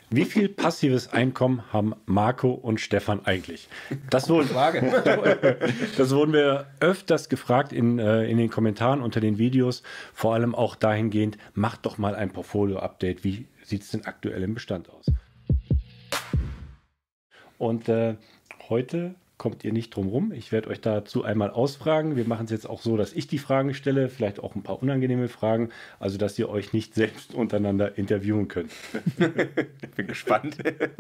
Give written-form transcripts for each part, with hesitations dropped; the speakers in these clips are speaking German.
Wie viel passives Einkommen haben Marco und Stefan eigentlich? Das wurden wir öfters gefragt in den Kommentaren unter den Videos. Vor allem auch dahingehend, macht doch mal ein Portfolio-Update. Wie sieht es denn aktuell im Bestand aus? Und heute kommt ihr nicht drum rum. Ich werde euch dazu einmal ausfragen. Wir machen es jetzt auch so, dass ich die Fragen stelle, vielleicht auch ein paar unangenehme Fragen, also dass ihr euch nicht selbst untereinander interviewen könnt. Bin gespannt.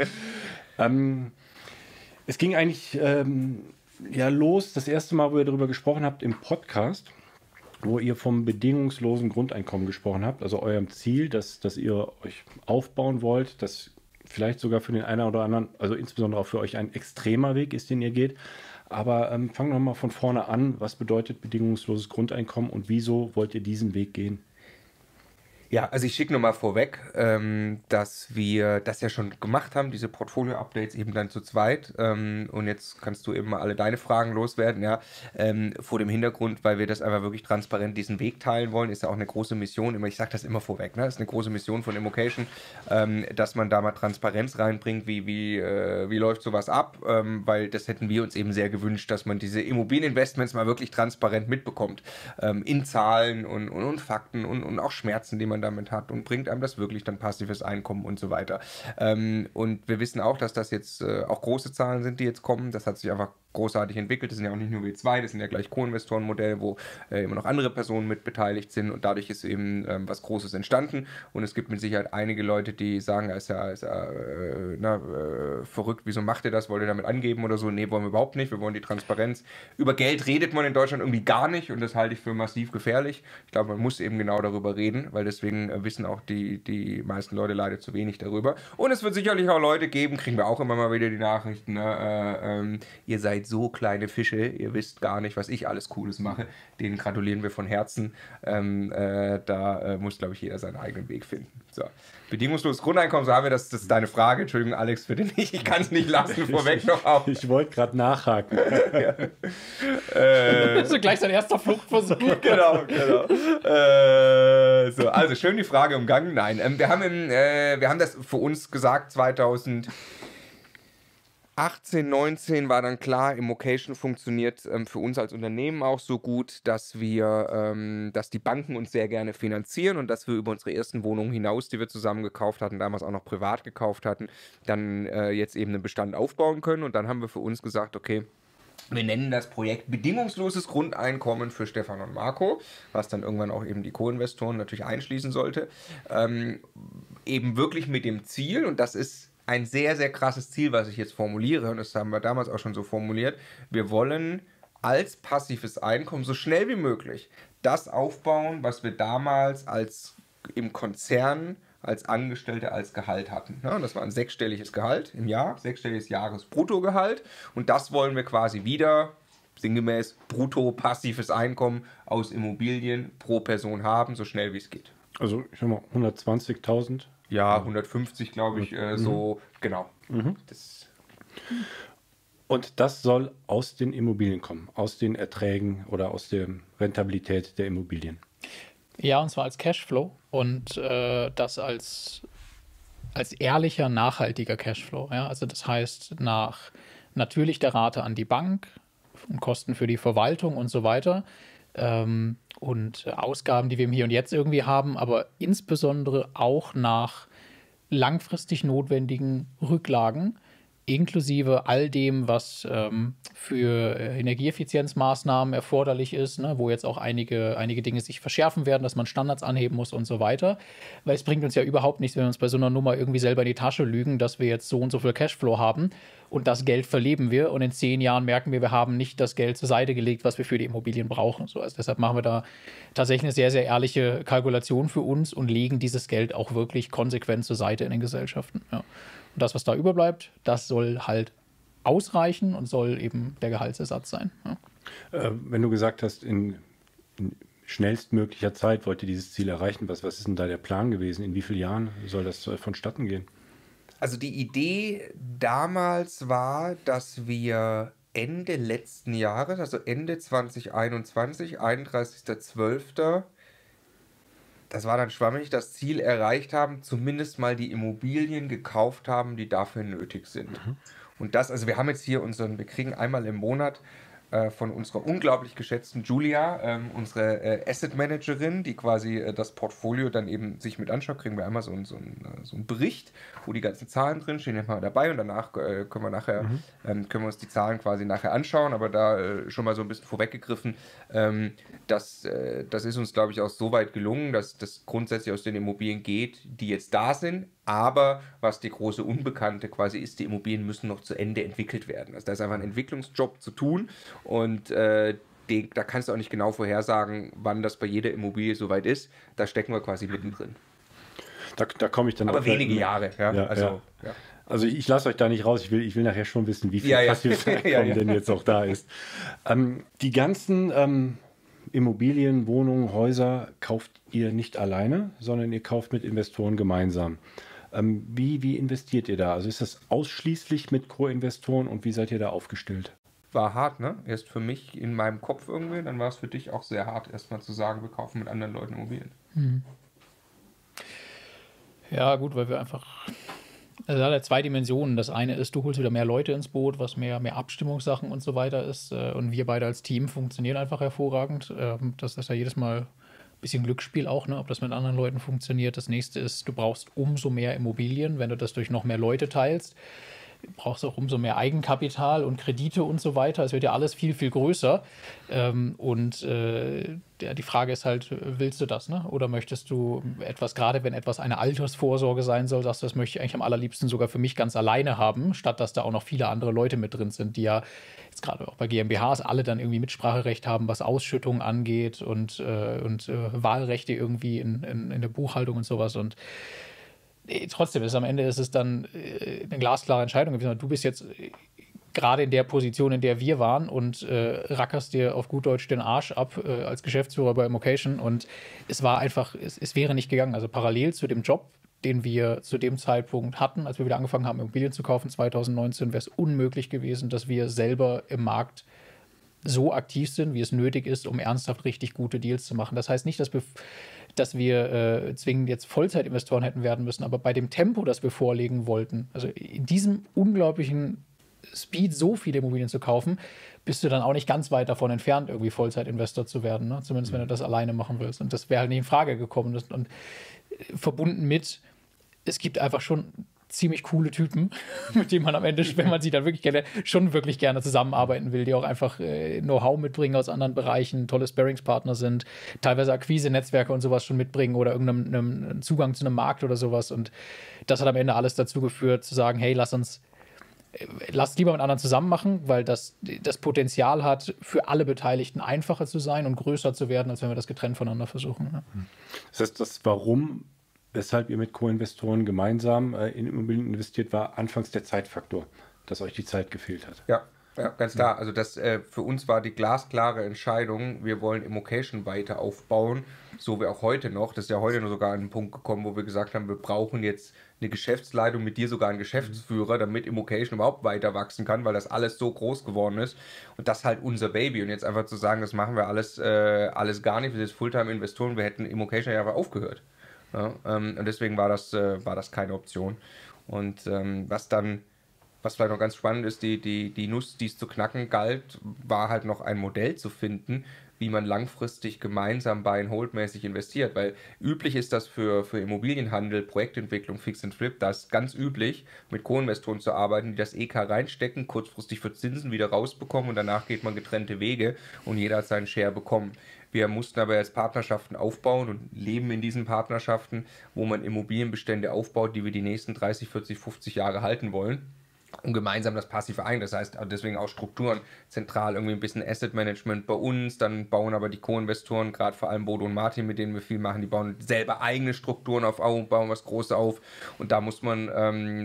Es ging eigentlich los, das erste Mal, wo ihr darüber gesprochen habt im Podcast, wo ihr vom bedingungslosen Grundeinkommen gesprochen habt, also eurem Ziel, dass ihr euch aufbauen wollt, das vielleicht sogar für den einen oder anderen, also insbesondere auch für euch ein extremer Weg ist, den ihr geht. Aber fangen wir mal von vorne an. Was bedeutet bedingungsloses Grundeinkommen und wieso wollt ihr diesen Weg gehen? Ja, also ich schicke nochmal vorweg, dass wir das ja schon gemacht haben, diese Portfolio-Updates eben dann zu zweit. Und jetzt kannst du eben mal alle deine Fragen loswerden, ja. Vor dem Hintergrund, weil wir das einfach wirklich transparent diesen Weg teilen wollen, ist ja auch eine große Mission. Ich sage das immer vorweg, ne? Das ist eine große Mission von Immocation, dass man da mal Transparenz reinbringt, wie läuft sowas ab, weil das hätten wir uns eben sehr gewünscht, dass man diese Immobilieninvestments mal wirklich transparent mitbekommt, in Zahlen und Fakten und auch Schmerzen, die man damit hat und bringt einem das wirklich dann passives Einkommen und so weiter. Und wir wissen auch, dass das jetzt auch große Zahlen sind, die jetzt kommen. Das hat sich einfach großartig entwickelt. Das sind ja auch nicht nur wir zwei, das sind ja gleich Co-Investoren-Modelle, wo immer noch andere Personen mit beteiligt sind und dadurch ist eben was Großes entstanden und es gibt mit Sicherheit einige Leute, die sagen, ist ja verrückt, wieso macht ihr das, wollt ihr damit angeben oder so? Nee, wollen wir überhaupt nicht, wir wollen die Transparenz. Über Geld redet man in Deutschland irgendwie gar nicht und das halte ich für massiv gefährlich. Ich glaube, man muss eben genau darüber reden, weil deswegen wissen auch die meisten Leute leider zu wenig darüber. Und es wird sicherlich auch Leute geben, kriegen wir auch immer mal wieder die Nachrichten, ihr seid so kleine Fische, ihr wisst gar nicht, was ich alles Cooles mache. Denen gratulieren wir von Herzen. Da muss, glaube ich, jeder seinen eigenen Weg finden. So. Bedingungsloses Grundeinkommen, so haben wir das ist deine Frage. Entschuldigung, Alex, für den ich kann es nicht lassen, vorweg noch auf. Ich wollte gerade nachhaken. Das ist gleich sein erster Fluchtversuch. Genau. Also schön die Frage umgangen. Nein, wir haben das für uns gesagt, 2018, 19 war dann klar, Immocation funktioniert für uns als Unternehmen auch so gut, dass die Banken uns sehr gerne finanzieren und dass wir über unsere ersten Wohnungen hinaus, die wir zusammen gekauft hatten, damals auch noch privat gekauft hatten, dann jetzt eben einen Bestand aufbauen können. Und dann haben wir für uns gesagt, okay, wir nennen das Projekt bedingungsloses Grundeinkommen für Stefan und Marco, was dann irgendwann auch eben die Co-Investoren natürlich einschließen sollte. Eben wirklich mit dem Ziel, und das ist ein sehr, sehr krasses Ziel, was ich jetzt formuliere, und das haben wir damals auch schon so formuliert, wir wollen als passives Einkommen so schnell wie möglich das aufbauen, was wir damals im Konzern als Angestellte als Gehalt hatten. Ja, das war ein sechsstelliges Gehalt im Jahr, sechsstelliges Jahresbruttogehalt, und das wollen wir quasi wieder sinngemäß brutto passives Einkommen aus Immobilien pro Person haben, so schnell wie es geht. Also ich sag mal 120.000. Ja, 150 glaube ich, so, genau. Und das soll aus den Immobilien kommen, aus den Erträgen oder aus der Rentabilität der Immobilien. Ja, und zwar als Cashflow und das als ehrlicher, nachhaltiger Cashflow. Ja? Also das heißt, nach natürlich der Rate an die Bank und Kosten für die Verwaltung und so weiter, und Ausgaben, die wir im Hier und Jetzt irgendwie haben, aber insbesondere auch nach langfristig notwendigen Rücklagen, inklusive all dem, was für Energieeffizienzmaßnahmen erforderlich ist, ne, wo jetzt auch einige Dinge sich verschärfen werden, dass man Standards anheben muss und so weiter. Weil es bringt uns ja überhaupt nichts, wenn wir uns bei so einer Nummer irgendwie selber in die Tasche lügen, dass wir jetzt so und so viel Cashflow haben und das Geld verleben wir und in 10 Jahren merken wir haben nicht das Geld zur Seite gelegt, was wir für die Immobilien brauchen. So, also deshalb machen wir da tatsächlich eine sehr, sehr ehrliche Kalkulation für uns und legen dieses Geld auch wirklich konsequent zur Seite in den Gesellschaften. Ja. Und das, was da überbleibt, das soll halt ausreichen und soll eben der Gehaltsersatz sein. Ja. Wenn du gesagt hast, in schnellstmöglicher Zeit wollt ihr dieses Ziel erreichen, was ist denn da der Plan gewesen? In wie vielen Jahren soll das vonstatten gehen? Also die Idee damals war, dass wir Ende letzten Jahres, also Ende 2021, 31.12., das war dann schwammig, das Ziel erreicht haben, zumindest mal die Immobilien gekauft haben, die dafür nötig sind. Und das, also wir haben jetzt hier wir kriegen einmal im Monat von unserer unglaublich geschätzten Julia, unsere Asset Managerin, die quasi das Portfolio dann eben sich mit anschaut, kriegen wir einmal so einen Bericht, wo die ganzen Zahlen drin stehen, mal dabei und danach können wir uns die Zahlen quasi nachher anschauen, aber da schon mal so ein bisschen vorweggegriffen, das ist uns, glaube ich, auch so weit gelungen, dass das grundsätzlich aus den Immobilien geht, die jetzt da sind, aber was die große Unbekannte quasi ist, die Immobilien müssen noch zu Ende entwickelt werden. Also da ist einfach ein Entwicklungsjob zu tun und da kannst du auch nicht genau vorhersagen, wann das bei jeder Immobilie soweit ist. Da stecken wir quasi mittendrin. Da komme ich dann aber wenige Jahre. Ja. Ja. Also ich lasse euch da nicht raus. Ich will nachher schon wissen, wie viel passives Einkommen denn jetzt auch da ist. Die ganzen Immobilien, Wohnungen, Häuser kauft ihr nicht alleine, sondern ihr kauft mit Investoren gemeinsam. Wie investiert ihr da? Also ist das ausschließlich mit Co-Investoren und wie seid ihr da aufgestellt? War hart, ne? Erst für mich in meinem Kopf irgendwie, dann war es für dich auch sehr hart, erstmal zu sagen, wir kaufen mit anderen Leuten Immobilien. Ja, gut, weil wir einfach. Also hat er zwei Dimensionen. Das eine ist, du holst wieder mehr Leute ins Boot, was mehr Abstimmungssachen und so weiter ist. Und wir beide als Team funktionieren einfach hervorragend. Das ist ja jedes Mal ein bisschen Glücksspiel auch, ne? Ob das mit anderen Leuten funktioniert. Das nächste ist, du brauchst umso mehr Immobilien, wenn du das durch noch mehr Leute teilst. Du brauchst auch umso mehr Eigenkapital und Kredite und so weiter. Es wird ja alles viel, viel größer. Die Frage ist halt, willst du das, ne? Oder möchtest du etwas, gerade wenn etwas eine Altersvorsorge sein soll, sagst du, das möchte ich eigentlich am allerliebsten sogar für mich ganz alleine haben, statt dass da auch noch viele andere Leute mit drin sind, die ja jetzt gerade auch bei GmbHs alle dann irgendwie Mitspracherecht haben, was Ausschüttungen angeht und Wahlrechte irgendwie in der Buchhaltung und sowas. Und trotzdem am Ende ist es dann eine glasklare Entscheidung gewesen. Du bist jetzt gerade in der Position, in der wir waren und rackerst dir auf gut Deutsch den Arsch ab als Geschäftsführer bei Immocation und es war einfach, es wäre nicht gegangen. Also parallel zu dem Job, den wir zu dem Zeitpunkt hatten, als wir wieder angefangen haben, Immobilien zu kaufen, 2019, wäre es unmöglich gewesen, dass wir selber im Markt so aktiv sind, wie es nötig ist, um ernsthaft richtig gute Deals zu machen. Das heißt nicht, dass wir zwingend jetzt Vollzeitinvestoren hätten werden müssen, aber bei dem Tempo, das wir vorlegen wollten, also in diesem unglaublichen Speed so viele Immobilien zu kaufen, bist du dann auch nicht ganz weit davon entfernt, irgendwie Vollzeitinvestor zu werden, ne? Zumindest wenn du das alleine machen willst. Und das wäre halt nicht in Frage gekommen. Und verbunden mit, es gibt einfach schon ziemlich coole Typen, mit denen man am Ende, wenn man sie dann wirklich gerne zusammenarbeiten will, die auch einfach Know-how mitbringen aus anderen Bereichen, tolle Sparringspartner sind, teilweise Akquise-Netzwerke und sowas schon mitbringen oder irgendeinen Zugang zu einem Markt oder sowas. Und das hat am Ende alles dazu geführt, zu sagen, hey, lass lieber mit anderen zusammen machen, weil das Potenzial hat, für alle Beteiligten einfacher zu sein und größer zu werden, als wenn wir das getrennt voneinander versuchen. Ne? Das heißt, weshalb ihr mit Co-Investoren gemeinsam in Immobilien investiert, war anfangs der Zeitfaktor, dass euch die Zeit gefehlt hat. Ja, ganz klar. Also das für uns war die glasklare Entscheidung, wir wollen Immocation weiter aufbauen, so wie auch heute noch. Das ist ja heute nur sogar an den Punkt gekommen, wo wir gesagt haben, wir brauchen jetzt eine Geschäftsleitung, mit dir sogar einen Geschäftsführer, damit Immocation überhaupt weiter wachsen kann, weil das alles so groß geworden ist. Und das ist halt unser Baby. Und jetzt einfach zu sagen, das machen wir alles gar nicht, wir sind jetzt Fulltime-Investoren, wir hätten Immocation ja einfach aufgehört. Ja, und deswegen war das keine Option. Und was vielleicht noch ganz spannend ist, die Nuss, die es zu knacken galt, war halt noch ein Modell zu finden, wie man langfristig gemeinsam Buy-and-Hold-mäßig investiert. Weil üblich ist das für Immobilienhandel, Projektentwicklung, Fix and Flip, da ist ganz üblich, mit Co-Investoren zu arbeiten, die das EK reinstecken, kurzfristig für Zinsen wieder rausbekommen und danach geht man getrennte Wege und jeder hat seinen Share bekommen. Wir mussten aber jetzt Partnerschaften aufbauen und leben in diesen Partnerschaften, wo man Immobilienbestände aufbaut, die wir die nächsten 30, 40, 50 Jahre halten wollen. Und gemeinsam das passive Einkommen, das heißt deswegen auch Strukturen, zentral irgendwie ein bisschen Asset Management bei uns, dann bauen aber die Co-Investoren, gerade vor allem Bodo und Martin, mit denen wir viel machen, die bauen selber eigene Strukturen auf, bauen was Großes auf und da muss man ein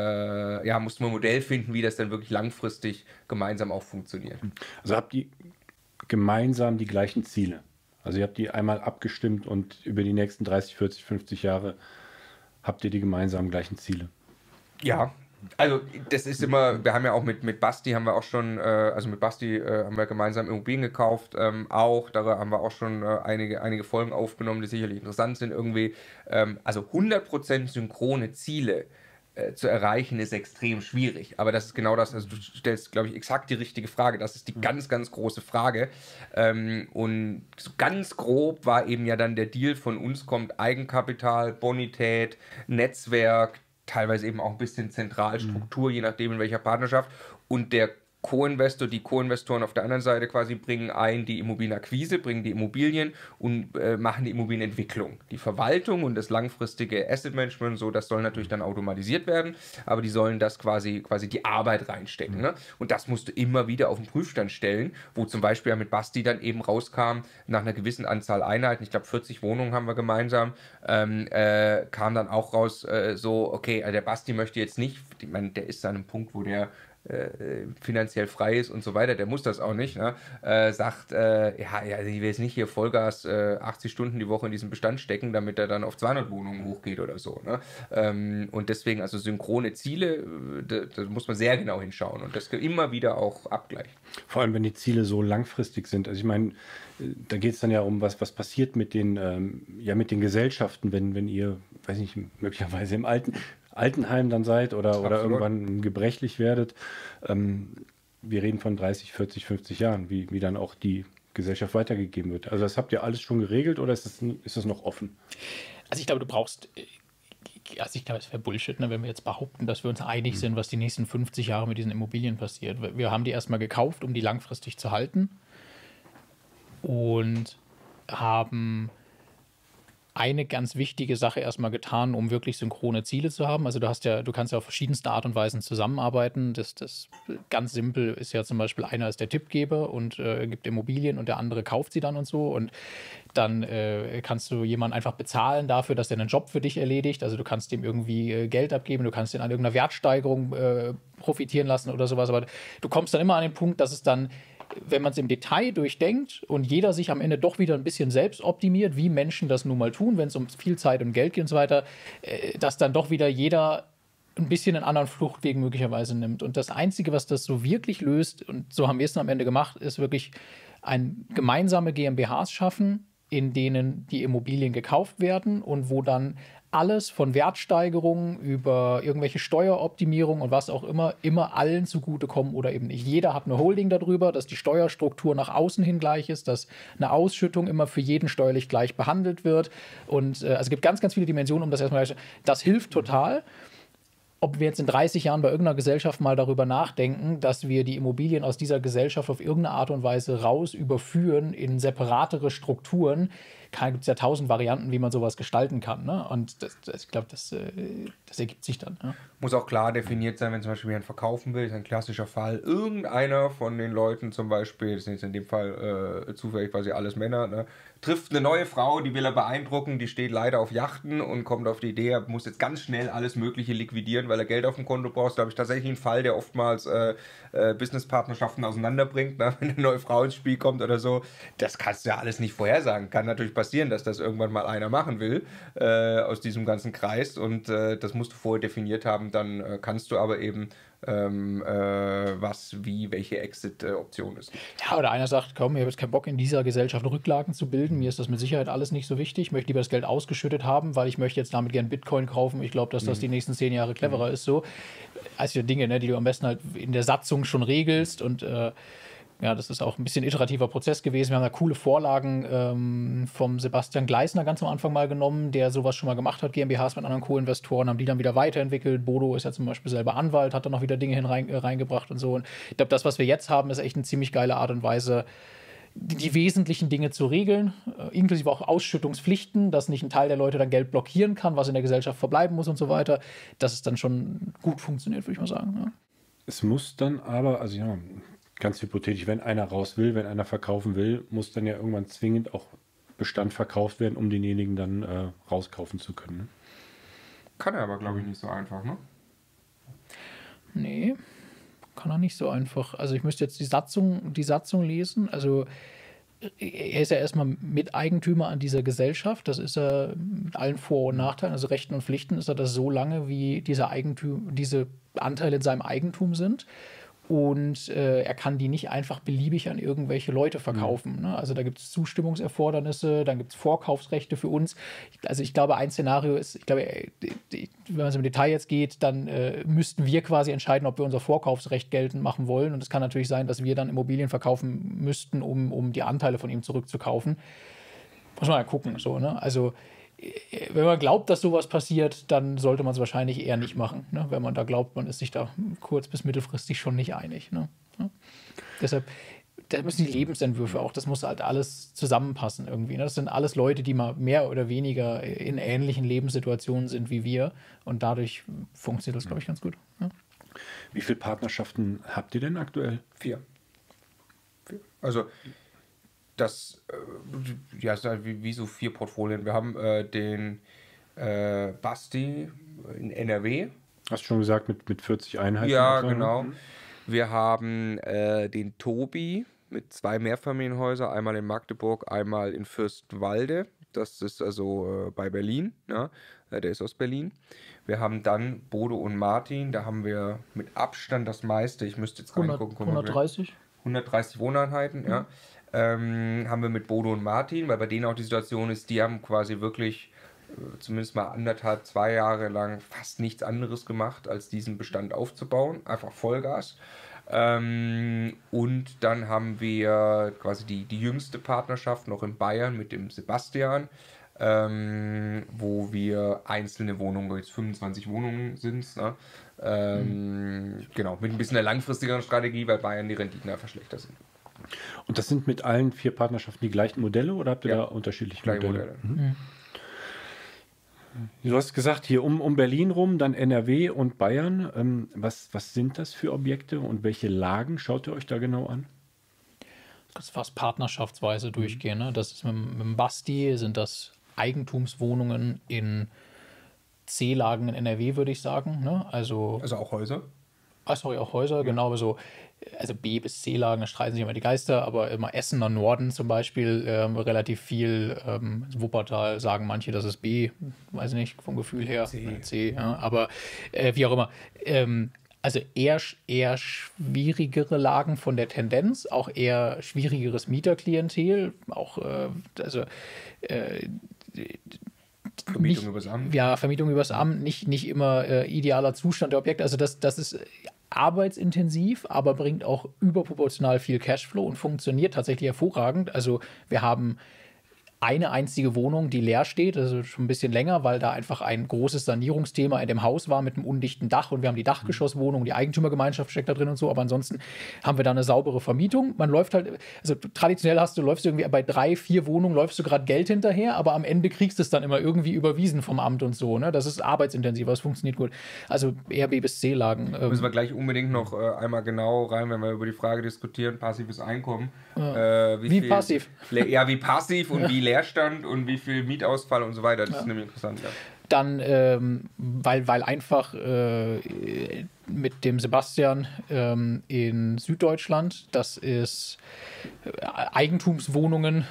Modell finden, wie das dann wirklich langfristig gemeinsam auch funktioniert. Also habt ihr gemeinsam die gleichen Ziele? Also ihr habt die einmal abgestimmt und über die nächsten 30, 40, 50 Jahre habt ihr die gemeinsam gleichen Ziele? Ja, Also das ist immer, wir haben ja auch mit Basti haben wir auch schon, mit Basti haben wir gemeinsam Immobilien gekauft, auch, da haben wir auch schon einige Folgen aufgenommen, die sicherlich interessant sind irgendwie. Also 100% synchrone Ziele zu erreichen, ist extrem schwierig. Aber das ist genau das, also du stellst, glaube ich, exakt die richtige Frage. Das ist die ganz, ganz große Frage. Und so ganz grob war eben ja dann der Deal von uns, kommt Eigenkapital, Bonität, Netzwerk, teilweise eben auch ein bisschen Zentralstruktur, je nachdem in welcher Partnerschaft. Und der Co-Investor, die Co-Investoren auf der anderen Seite quasi bringen die Immobilienakquise, bringen die Immobilien und machen die Immobilienentwicklung. Die Verwaltung und das langfristige Asset Management, so, das soll natürlich dann automatisiert werden, aber die sollen das quasi die Arbeit reinstecken. Ne? Und das musst du immer wieder auf den Prüfstand stellen, wo zum Beispiel ja mit Basti dann eben rauskam, nach einer gewissen Anzahl Einheiten, ich glaube 40 Wohnungen haben wir gemeinsam, kam dann auch raus, okay, der Basti möchte jetzt nicht, ich meine, der ist an einem Punkt, wo der finanziell frei ist und so weiter, der muss das auch nicht, ne? Sagt, ich will jetzt nicht hier Vollgas 80 Stunden die Woche in diesen Bestand stecken, damit er dann auf 200 Wohnungen hochgeht oder so. Ne? Und deswegen, also synchrone Ziele, da muss man sehr genau hinschauen und das immer wieder auch abgleichen. Vor allem, wenn die Ziele so langfristig sind. Also ich meine, da geht es dann ja um, was passiert mit den Gesellschaften, wenn ihr, weiß nicht, möglicherweise im Altenheim dann seid oder irgendwann gebrechlich werdet. Wir reden von 30, 40, 50 Jahren, wie dann auch die Gesellschaft weitergegeben wird. Also das habt ihr alles schon geregelt oder ist das noch offen? Also ich glaube, es wäre Bullshit, ne, wenn wir jetzt behaupten, dass wir uns einig sind, was die nächsten 50 Jahre mit diesen Immobilien passiert. Wir haben die erstmal gekauft, um die langfristig zu halten und haben eine ganz wichtige Sache erstmal getan, um wirklich synchrone Ziele zu haben. Also du kannst ja auf verschiedenste Art und Weisen zusammenarbeiten. Das ganz simpel ist ja zum Beispiel, einer ist der Tippgeber und gibt Immobilien und der andere kauft sie dann und so. Und dann kannst du jemanden einfach bezahlen dafür, dass der einen Job für dich erledigt. Also du kannst dem irgendwie Geld abgeben, du kannst ihn an irgendeiner Wertsteigerung profitieren lassen oder sowas. Aber du kommst dann immer an den Punkt, dass es dann, wenn man es im Detail durchdenkt und jeder sich am Ende doch wieder ein bisschen selbst optimiert, wie Menschen das nun mal tun, wenn es um viel Zeit und Geld geht und so weiter, dass dann doch wieder jeder ein bisschen einen anderen Fluchtweg möglicherweise nimmt. Und das Einzige, was das so wirklich löst, und so haben wir es dann am Ende gemacht, ist wirklich gemeinsame GmbHs schaffen, in denen die Immobilien gekauft werden und wo dann alles von Wertsteigerungen über irgendwelche Steueroptimierungen und was auch immer allen zugutekommen oder eben nicht. Jeder hat eine Holding darüber, dass die Steuerstruktur nach außen hin gleich ist, dass eine Ausschüttung immer für jeden steuerlich gleich behandelt wird. Und es gibt ganz, ganz viele Dimensionen, um das erstmal. Das hilft total. Ob wir jetzt in 30 Jahren bei irgendeiner Gesellschaft mal darüber nachdenken, dass wir die Immobilien aus dieser Gesellschaft auf irgendeine Art und Weise raus überführen in separatere Strukturen, gibt es ja 1000 Varianten, wie man sowas gestalten kann. Ne? Und ich glaube, das ergibt sich dann. Ja. Muss auch klar definiert sein, wenn zum Beispiel jemand verkaufen will, ist ein klassischer Fall. Irgendeiner von den Leuten zum Beispiel, das sind jetzt in dem Fall zufällig quasi alles Männer, ne, trifft eine neue Frau, die will er beeindrucken, die steht leider auf Yachten und kommt auf die Idee, er muss jetzt ganz schnell alles Mögliche liquidieren, weil er Geld auf dem Konto braucht. Da habe ich tatsächlich einen Fall, der oftmals Businesspartnerschaften auseinanderbringt, ne? Wenn eine neue Frau ins Spiel kommt oder so. Das kannst du ja alles nicht vorhersagen. Kann natürlich passieren, dass das irgendwann mal einer machen will aus diesem ganzen Kreis und das musst du vorher definiert haben. Dann kannst du aber eben welche Exit-Option ist. Ja, oder einer sagt, komm, ich habe jetzt keinen Bock in dieser Gesellschaft Rücklagen zu bilden, mir ist das mit Sicherheit alles nicht so wichtig, ich möchte lieber das Geld ausgeschüttet haben, weil ich möchte jetzt damit gerne Bitcoin kaufen, ich glaube, dass das die nächsten 10 Jahre cleverer ist, so. Also Dinge, ne, die du am besten halt in der Satzung schon regelst und ja, das ist auch ein bisschen iterativer Prozess gewesen. Wir haben da coole Vorlagen vom Sebastian Gleisner ganz am Anfang mal genommen, der sowas schon mal gemacht hat, GmbHs mit anderen Co-Investoren, haben die dann wieder weiterentwickelt. Bodo ist ja zum Beispiel selber Anwalt, hat dann noch wieder Dinge reingebracht und so. Und ich glaube, das, was wir jetzt haben, ist echt eine ziemlich geile Art und Weise, die wesentlichen Dinge zu regeln, inklusive auch Ausschüttungspflichten, dass nicht ein Teil der Leute dann Geld blockieren kann, was in der Gesellschaft verbleiben muss und so weiter. Dass es dann schon gut funktioniert, würde ich mal sagen. Ja. Es muss dann aber, also ja, ganz hypothetisch, wenn einer raus will, wenn einer verkaufen will, muss dann ja irgendwann zwingend auch Bestand verkauft werden, um denjenigen dann rauskaufen zu können. Ne? Kann er aber, glaube ich, nicht so einfach, ne? Nee, kann er nicht so einfach. Also ich müsste jetzt die Satzung lesen. Also er ist ja erstmal Miteigentümer an dieser Gesellschaft. Das ist er mit allen Vor- und Nachteilen, also Rechten und Pflichten, ist er das so lange, wie diese Anteile in seinem Eigentum sind. Und er kann die nicht einfach beliebig an irgendwelche Leute verkaufen. Ne? Also da gibt es Zustimmungserfordernisse, dann gibt es Vorkaufsrechte für uns. Also ich glaube, ein Szenario ist, wenn man es im Detail jetzt geht, dann müssten wir quasi entscheiden, ob wir unser Vorkaufsrecht geltend machen wollen. Und es kann natürlich sein, dass wir dann Immobilien verkaufen müssten, um die Anteile von ihm zurückzukaufen. Muss man ja gucken. So, ne? Also wenn man glaubt, dass sowas passiert, dann sollte man es wahrscheinlich eher nicht machen. Ne? Wenn man da glaubt, man ist sich da kurz- bis mittelfristig schon nicht einig. Ne? Ja. Deshalb, da müssen die Lebensentwürfe auch, das muss halt alles zusammenpassen irgendwie. Ne? Das sind alles Leute, die mal mehr oder weniger in ähnlichen Lebenssituationen sind wie wir. Und dadurch funktioniert das, glaube ich, ganz gut. Ja. Wie viele Partnerschaften habt ihr denn aktuell? 4. Also das ja, ist halt wie so 4 Portfolien. Wir haben den Basti in NRW. Hast du schon gesagt, mit 40 Einheiten? Ja, etwa, ne? genau. Wir haben den Tobi mit 2 Mehrfamilienhäusern, einmal in Magdeburg, einmal in Fürstenwalde. Das ist also bei Berlin. Ja? Der ist aus Berlin. Wir haben dann Bodo und Martin. Da haben wir mit Abstand das meiste. Ich müsste jetzt reingucken. 130? 130 Wohneinheiten, ja. Haben wir mit Bodo und Martin, weil bei denen auch die Situation ist, die haben quasi wirklich zumindest mal 1,5, 2 Jahre lang fast nichts anderes gemacht, als diesen Bestand aufzubauen. Einfach Vollgas. Und dann haben wir quasi die jüngste Partnerschaft noch in Bayern mit dem Sebastian, wo wir einzelne Wohnungen, jetzt 25 Wohnungen sind, ne? Genau, mit ein bisschen einer langfristigeren Strategie, weil Bayern die Renditen einfach schlechter sind. Und das sind mit allen 4 Partnerschaften die gleichen Modelle oder habt ihr da unterschiedliche Modelle? Du hast gesagt, hier um Berlin rum, dann NRW und Bayern. Was sind das für Objekte und welche Lagen schaut ihr euch da genau an? Das ist fast partnerschaftsweise durchgehen. Ne? Das ist mit dem Basti, sind das Eigentumswohnungen in C-Lagen in NRW, würde ich sagen. Ne? Also auch Häuser? Auch Häuser, genau. Also B- bis C-Lagen, da streiten sich immer die Geister, aber immer Essener Norden zum Beispiel, relativ viel. Wuppertal sagen manche, das ist B, weiß nicht, vom Gefühl her. C, ja, aber wie auch immer. Also eher schwierigere Lagen von der Tendenz, auch eher schwierigeres Mieterklientel, auch Vermietung übers Amt. Ja, Vermietung übers Amt, nicht immer idealer Zustand der Objekte. Also das ist arbeitsintensiv, aber bringt auch überproportional viel Cashflow und funktioniert tatsächlich hervorragend. Also wir haben eine einzige Wohnung, die leer steht, also schon ein bisschen länger, weil da einfach ein großes Sanierungsthema in dem Haus war mit einem undichten Dach und wir haben die Dachgeschosswohnung, die Eigentümergemeinschaft steckt da drin und so, aber ansonsten haben wir da eine saubere Vermietung. Man läuft halt, also traditionell läufst du irgendwie bei 3, 4 Wohnungen, läufst du gerade Geld hinterher, aber am Ende kriegst du es dann immer irgendwie überwiesen vom Amt und so, ne? Das ist arbeitsintensiv, aber es funktioniert gut. Also eher B bis C-Lagen. Müssen wir gleich unbedingt noch einmal genau rein, wenn wir über die Frage diskutieren, passives Einkommen. Wie passiv? Ja, wie passiv und wie Leerstand und wie viel Mietausfall und so weiter. Das ist nämlich interessant, ja. Dann, weil einfach mit dem Sebastian in Süddeutschland, das ist Eigentumswohnungen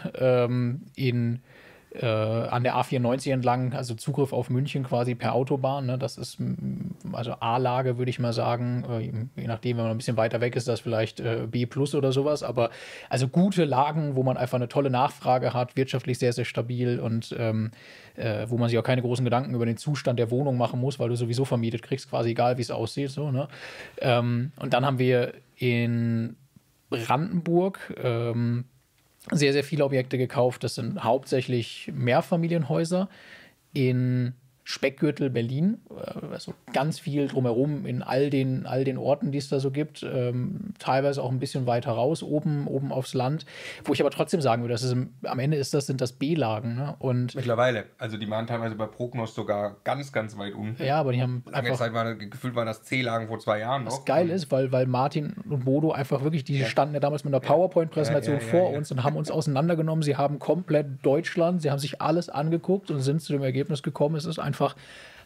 an der A94 entlang, also Zugriff auf München quasi per Autobahn. Ne? Das ist also A-Lage, würde ich mal sagen. Je nachdem, wenn man ein bisschen weiter weg ist, das vielleicht B+ oder sowas. Aber also gute Lagen, wo man einfach eine tolle Nachfrage hat, wirtschaftlich sehr, sehr stabil und wo man sich auch keine großen Gedanken über den Zustand der Wohnung machen muss, weil du sowieso vermietet kriegst, quasi egal, wie es aussieht. So, ne? Und dann haben wir in Brandenburg sehr, sehr viele Objekte gekauft. Das sind hauptsächlich Mehrfamilienhäuser in Speckgürtel Berlin, also ganz viel drumherum in all den Orten, die es da so gibt, teilweise auch ein bisschen weiter raus, oben aufs Land, wo ich aber trotzdem sagen würde, am Ende sind das B-Lagen. Ne? Und mittlerweile, also die waren teilweise bei Prognos sogar ganz, ganz weit unten. Ja, aber die haben lange Zeit gefühlt waren das C-Lagen vor 2 Jahren noch. Was geil ist, weil Martin und Bodo einfach wirklich, die standen ja damals mit einer PowerPoint-Präsentation vor uns und haben uns auseinandergenommen. Sie haben komplett Deutschland, sie haben sich alles angeguckt und sind zu dem Ergebnis gekommen, es ist einfach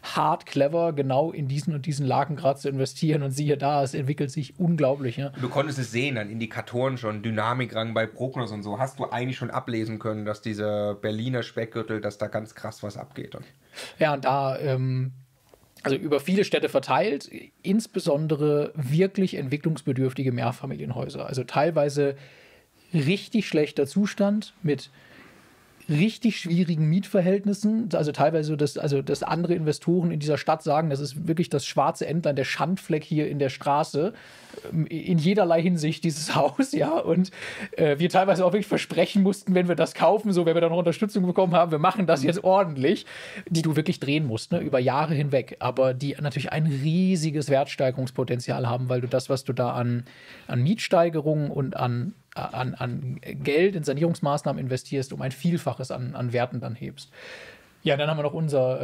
hart clever, genau in diesen und diesen Lagen gerade zu investieren und siehe da, es entwickelt sich unglaublich. Ja. Du konntest es sehen, an Indikatoren schon, Dynamikrang bei Prognos und so, hast du eigentlich schon ablesen können, dass dieser Berliner Speckgürtel, dass da ganz krass was abgeht. Ja, und da also über viele Städte verteilt, insbesondere wirklich entwicklungsbedürftige Mehrfamilienhäuser. Also teilweise richtig schlechter Zustand mit richtig schwierigen Mietverhältnissen. Also teilweise, dass andere Investoren in dieser Stadt sagen, das ist wirklich das schwarze Entlein, der Schandfleck hier in der Straße. In jederlei Hinsicht dieses Haus, ja. Und wir teilweise auch wirklich versprechen mussten, wenn wir das kaufen, so wenn wir dann noch Unterstützung bekommen haben, wir machen das jetzt ordentlich, die du wirklich drehen musst, ne, über Jahre hinweg. Aber die natürlich ein riesiges Wertsteigerungspotenzial haben, weil du das, was du da an Mietsteigerungen und an Geld in Sanierungsmaßnahmen investierst, um ein Vielfaches an Werten dann hebst. Ja, dann haben wir noch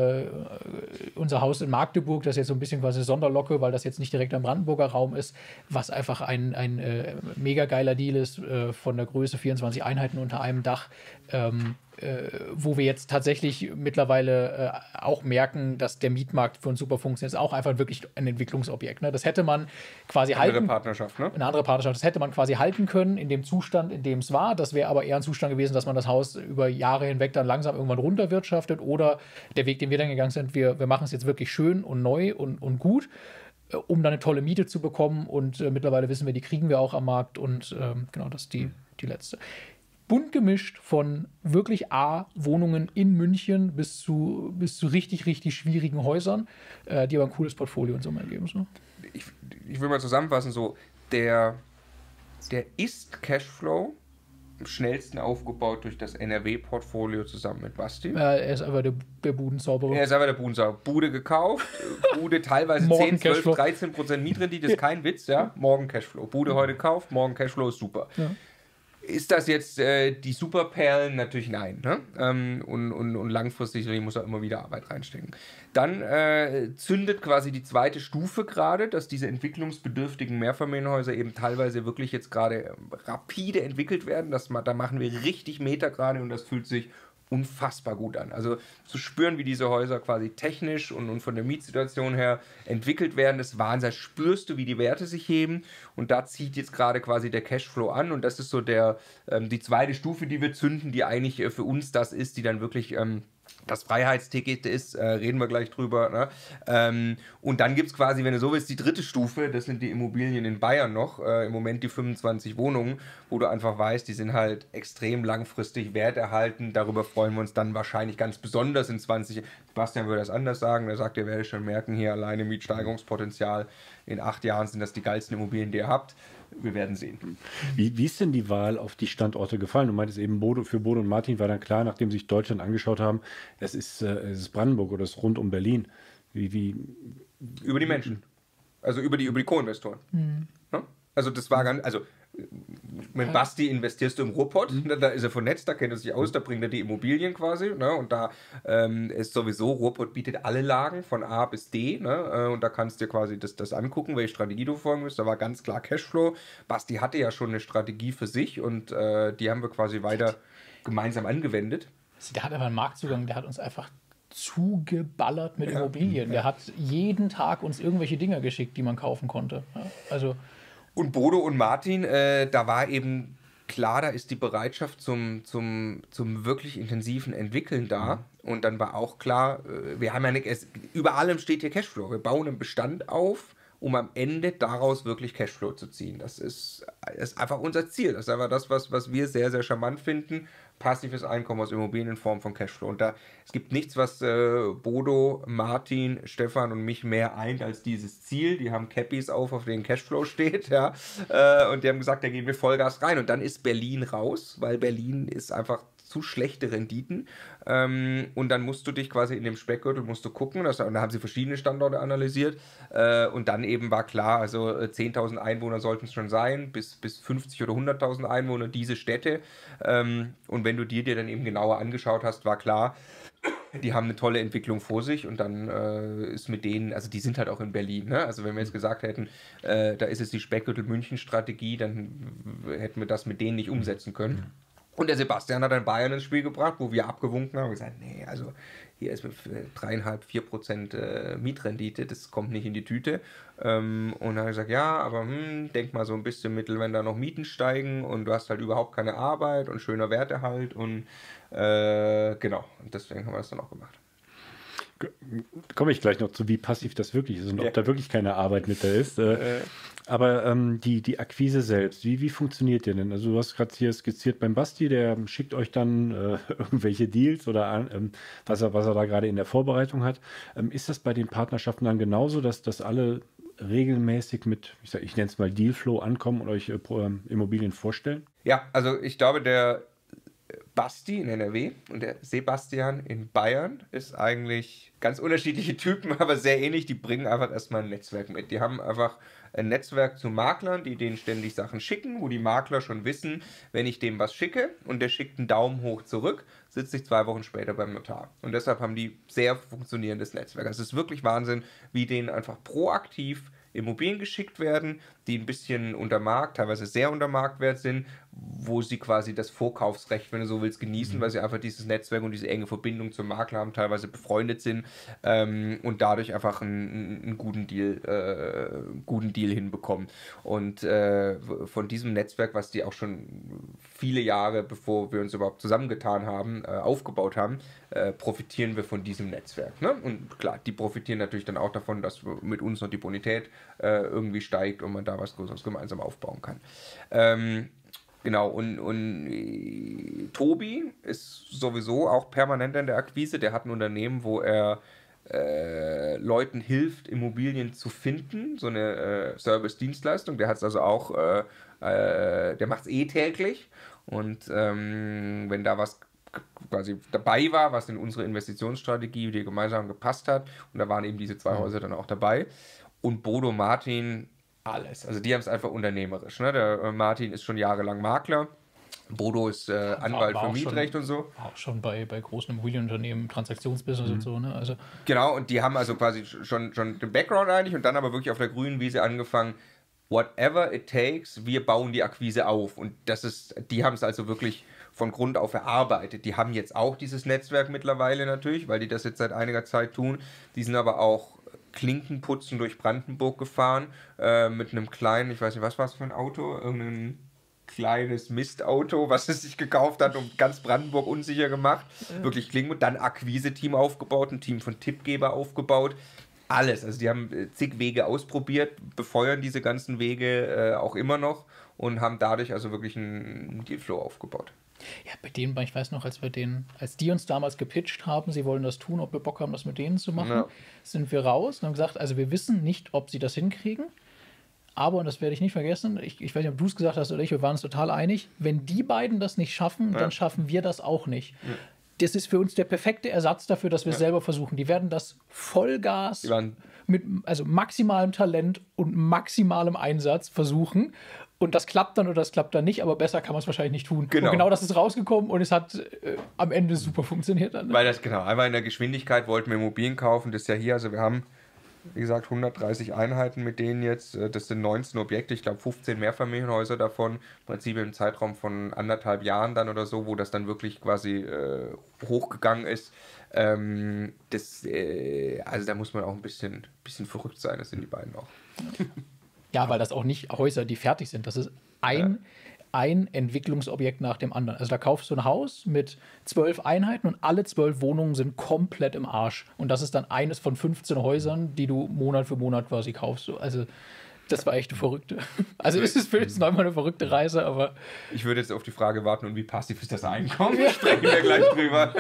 unser Haus in Magdeburg, das jetzt so ein bisschen quasi Sonderlocke, weil das jetzt nicht direkt am Brandenburger Raum ist, was einfach ein mega geiler Deal ist, von der Größe 24 Einheiten unter einem Dach, wo wir jetzt tatsächlich mittlerweile auch merken, dass der Mietmarkt für uns super funktioniert. Ist auch einfach wirklich ein Entwicklungsobjekt. Ne? Das hätte man quasi Eine andere Partnerschaft, ne? Eine andere Partnerschaft. Das hätte man quasi halten können in dem Zustand, in dem es war. Das wäre aber eher ein Zustand gewesen, dass man das Haus über Jahre hinweg dann langsam irgendwann runterwirtschaftet. Oder der Weg, den wir dann gegangen sind, wir machen es jetzt wirklich schön und neu und gut, um dann eine tolle Miete zu bekommen. Und mittlerweile wissen wir, die kriegen wir auch am Markt. Und genau, das ist die letzte. Bunt gemischt von wirklich Wohnungen in München bis zu richtig, richtig schwierigen Häusern, die aber ein cooles Portfolio in Summe ergeben. So. Ich will mal zusammenfassen, so der Ist-Cashflow am schnellsten aufgebaut durch das NRW-Portfolio zusammen mit Basti. Er ist einfach der Budenzauberer. Er ist einfach der Budenzauberer. Bude gekauft, Bude teilweise 10, 12, 13% Mietrendite, ist kein Witz, ja. Morgen Cashflow. Bude heute gekauft, morgen Cashflow ist super. Ja. Ist das jetzt die Superperlen? Natürlich nein. Ne? Und langfristig muss er immer wieder Arbeit reinstecken. Dann zündet quasi die zweite Stufe gerade, dass diese entwicklungsbedürftigen Mehrfamilienhäuser eben teilweise wirklich jetzt gerade rapide entwickelt werden. Da machen wir richtig Meter gerade und das fühlt sich unfassbar gut an. Also zu spüren, wie diese Häuser quasi technisch und von der Mietsituation her entwickelt werden, das Wahnsinn. Spürst du, wie die Werte sich heben und da zieht jetzt gerade quasi der Cashflow an und das ist so die zweite Stufe, die wir zünden, die eigentlich für uns das ist, die dann wirklich das Freiheitsticket ist, reden wir gleich drüber. Ne? Und dann gibt es quasi, wenn du so willst, die dritte Stufe, das sind die Immobilien in Bayern noch, im Moment die 25 Wohnungen, wo du einfach weißt, die sind halt extrem langfristig werterhalten, darüber freuen wir uns dann wahrscheinlich ganz besonders in 20, Sebastian würde das anders sagen, er sagt, ihr werdet schon merken, hier alleine Mietsteigerungspotenzial, in 8 Jahren sind das die geilsten Immobilien, die ihr habt. Wir werden sehen. Wie ist denn die Wahl auf die Standorte gefallen? Du meintest eben, für Bodo und Martin war dann klar, nachdem sie sich Deutschland angeschaut haben, es ist Brandenburg oder es ist rund um Berlin. Wie? Über die Menschen. Also über die Co-Investoren. Mhm. Ja? Also das war ganz, mit Basti investierst du im Ruhrpott, da ist er vernetzt, da kennt er sich aus, da bringt er die Immobilien quasi, ne? Und da ist sowieso, Ruhrpott bietet alle Lagen von A bis D, ne? Und da kannst du dir quasi das angucken, welche Strategie du folgen willst, da war ganz klar Cashflow. Basti hatte ja schon eine Strategie für sich und die haben wir quasi weiter gemeinsam angewendet. Der hat aber einen Marktzugang, der hat uns einfach zugeballert mit Immobilien. Der hat jeden Tag uns irgendwelche Dinger geschickt, die man kaufen konnte. Ja? Also und Bodo und Martin, da war eben klar, da ist die Bereitschaft zum wirklich intensiven Entwickeln da. Und dann war auch klar, wir haben ja nicht, über allem steht hier Cashflow. Wir bauen einen Bestand auf, um am Ende daraus wirklich Cashflow zu ziehen. Das ist einfach unser Ziel. Das ist einfach das, was wir sehr, sehr charmant finden. Passives Einkommen aus Immobilien in Form von Cashflow. Und es gibt nichts, was Bodo, Martin, Stefan und mich mehr eint als dieses Ziel. Die haben Cappies auf denen Cashflow steht, ja. Und die haben gesagt, da gehen wir Vollgas rein. Und dann ist Berlin raus, weil Berlin ist einfach zu schlechte Renditen. Und dann musst du dich quasi in dem Speckgürtel gucken. Und da haben sie verschiedene Standorte analysiert. Und dann eben war klar, also 10.000 Einwohner sollten es schon sein, bis 50 oder 100.000 Einwohner, diese Städte. Und wenn du dir dann eben genauer angeschaut hast, war klar, die haben eine tolle Entwicklung vor sich und dann ist mit denen, also die sind halt auch in Berlin, ne? Also wenn wir jetzt gesagt hätten, da ist es die Speckgürtel-München-Strategie, dann hätten wir das mit denen nicht umsetzen können. Und der Sebastian hat dann Bayern ins Spiel gebracht, wo wir abgewunken haben und gesagt, nee, also hier ist mit 3,5-4% Mietrendite, das kommt nicht in die Tüte. Und dann hat er gesagt, ja, aber denk mal so ein bisschen mittel, wenn da noch Mieten steigen und du hast halt überhaupt keine Arbeit und schöner Wertehalt und genau, und deswegen haben wir das dann auch gemacht. Komme ich gleich noch zu, wie passiv das wirklich ist und ob da wirklich keine Arbeit mit da ist. Aber die Akquise selbst, wie funktioniert die denn? Also du hast gerade hier skizziert beim Basti, der schickt euch dann irgendwelche Deals oder was er da gerade in der Vorbereitung hat. Ist das bei den Partnerschaften dann genauso, dass alle regelmäßig mit, ich nenne es mal Dealflow ankommen und euch Immobilien vorstellen? Ja, also ich glaube, der Basti in NRW und der Sebastian in Bayern ist eigentlich ganz unterschiedliche Typen, aber sehr ähnlich. Die bringen einfach erstmal ein Netzwerk mit. Die haben einfach ein Netzwerk zu Maklern, die denen ständig Sachen schicken, wo die Makler schon wissen, wenn ich dem was schicke und der schickt einen Daumen hoch zurück, sitze ich 2 Wochen später beim Notar. Und deshalb haben die sehr funktionierendes Netzwerk. Also es ist wirklich Wahnsinn, wie denen einfach proaktiv Immobilien geschickt werden, die ein bisschen unter Markt, teilweise sehr unter Marktwert sind, wo sie quasi das Vorkaufsrecht, wenn du so willst, genießen, weil sie einfach dieses Netzwerk und diese enge Verbindung zum Makler haben, teilweise befreundet sind und dadurch einfach einen guten Deal hinbekommen. Und von diesem Netzwerk, was die auch schon viele Jahre, bevor wir uns überhaupt zusammengetan haben, aufgebaut haben, profitieren wir von diesem Netzwerk. Ne? Und klar, die profitieren natürlich dann auch davon, dass mit uns noch die Bonität irgendwie steigt und man da was Größeres gemeinsam aufbauen kann. Genau, und Tobi ist sowieso auch permanent in der Akquise. Der hat ein Unternehmen, wo er Leuten hilft, Immobilien zu finden, so eine Service-Dienstleistung. Der hat es also auch, der macht es täglich. Und wenn da was quasi dabei war, was in unsere Investitionsstrategie, die gemeinsam gepasst hat, und da waren eben diese 2 Häuser dann auch dabei. Und Bodo Martin, alles. Also die haben es einfach unternehmerisch. Ne? Der Martin ist schon jahrelang Makler. Bodo ist Anwalt für Mietrecht und so. Auch schon bei großen Immobilienunternehmen, Transaktionsbusiness und so. Ne? Also genau, und die haben also quasi schon den Background eigentlich und dann aber wirklich auf der grünen Wiese angefangen, whatever it takes, wir bauen die Akquise auf. Und die haben es also wirklich von Grund auf erarbeitet. Die haben jetzt auch dieses Netzwerk mittlerweile natürlich, weil die das jetzt seit einiger Zeit tun. Die sind aber auch Klinkenputzen durch Brandenburg gefahren mit einem kleinen, ich weiß nicht, was war es für ein Auto? Irgendein kleines Mistauto, was es sich gekauft hat und ganz Brandenburg unsicher gemacht. Wirklich Klinken. Dann Akquise-Team aufgebaut, ein Team von Tippgeber aufgebaut. Alles. Also die haben zig Wege ausprobiert, befeuern diese ganzen Wege auch immer noch und haben dadurch also wirklich einen Dealflow aufgebaut. Ja, bei denen, ich weiß noch, als die uns damals gepitcht haben, sie wollen das tun, ob wir Bock haben, das mit denen zu machen, sind wir raus und haben gesagt, also wir wissen nicht, ob sie das hinkriegen, aber, und das werde ich nicht vergessen, ich weiß nicht, ob du es gesagt hast oder ich, wir waren uns total einig, wenn die beiden das nicht schaffen, dann schaffen wir das auch nicht. Ja. Das ist für uns der perfekte Ersatz dafür, dass wir es selber versuchen. Die werden das Vollgas mit maximalem Talent und maximalem Einsatz versuchen. Und das klappt dann oder das klappt dann nicht, aber besser kann man es wahrscheinlich nicht tun. Genau. Und genau das ist rausgekommen und es hat am Ende super funktioniert dann. Ne? Weil das, genau, einmal in der Geschwindigkeit wollten wir Immobilien kaufen, das ist ja hier, also wir haben, wie gesagt, 130 Einheiten mit denen jetzt, das sind 19 Objekte, ich glaube 15 Mehrfamilienhäuser davon, im Prinzip im Zeitraum von 1,5 Jahren dann oder so, wo das dann wirklich quasi hochgegangen ist. Also da muss man auch ein bisschen verrückt sein, das sind die beiden auch. Ja, weil das auch nicht Häuser, die fertig sind. Das ist ein Entwicklungsobjekt nach dem anderen. Also da kaufst du ein Haus mit 12 Einheiten und alle 12 Wohnungen sind komplett im Arsch. Und das ist dann eines von 15 Häusern, die du Monat für Monat quasi kaufst. Also das war echt eine verrückte. Also ist es für uns nochmal eine verrückte Reise, aber... Ich würde jetzt auf die Frage warten, und wie passiv ist das Einkommen? Sprechen wir gleich drüber.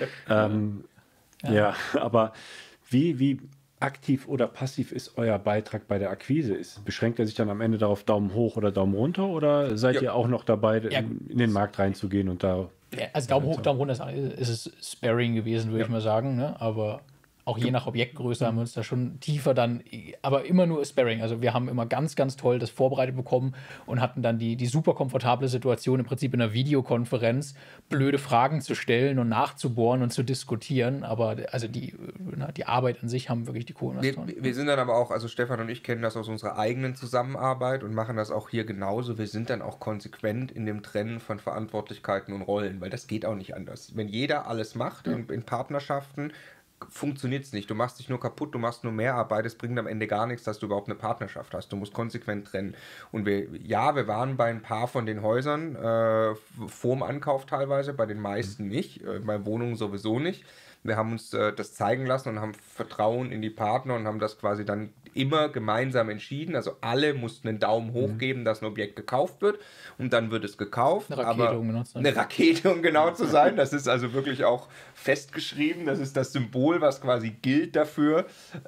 Ja, aber wie aktiv oder passiv ist euer Beitrag bei der Akquise? Beschränkt er sich dann am Ende darauf Daumen hoch oder Daumen runter oder seid ihr auch noch dabei, in den Markt reinzugehen und da... Also Daumen hoch, Daumen runter ist es Sparring gewesen, würde ich mal sagen. Ne? Aber auch je nach Objektgröße haben wir uns da schon tiefer dann, aber immer nur Sparring. Also wir haben immer ganz, ganz toll das vorbereitet bekommen und hatten dann die super komfortable Situation, im Prinzip in einer Videokonferenz blöde Fragen zu stellen und nachzubohren und zu diskutieren. Aber also die Arbeit an sich haben wirklich die Co-Investoren. Wir sind dann aber auch, also Stefan und ich kennen das aus unserer eigenen Zusammenarbeit und machen das auch hier genauso. Wir sind dann auch konsequent in dem Trennen von Verantwortlichkeiten und Rollen, weil das geht auch nicht anders. Wenn jeder alles macht in Partnerschaften, funktioniert es nicht. Du machst dich nur kaputt, du machst nur mehr Arbeit, es bringt am Ende gar nichts, dass du überhaupt eine Partnerschaft hast. Du musst konsequent trennen. Und wir waren bei ein paar von den Häusern vorm Ankauf teilweise, bei den meisten nicht, bei Wohnungen sowieso nicht. Wir haben uns das zeigen lassen und haben Vertrauen in die Partner und haben das quasi dann immer gemeinsam entschieden. Also alle mussten einen Daumen hoch geben, dass ein Objekt gekauft wird und dann wird es gekauft. Eine Rakete, um genau zu sein. Eine Rakete, um genau zu sein. Das ist also wirklich auch festgeschrieben. Das ist das Symbol, was quasi gilt dafür,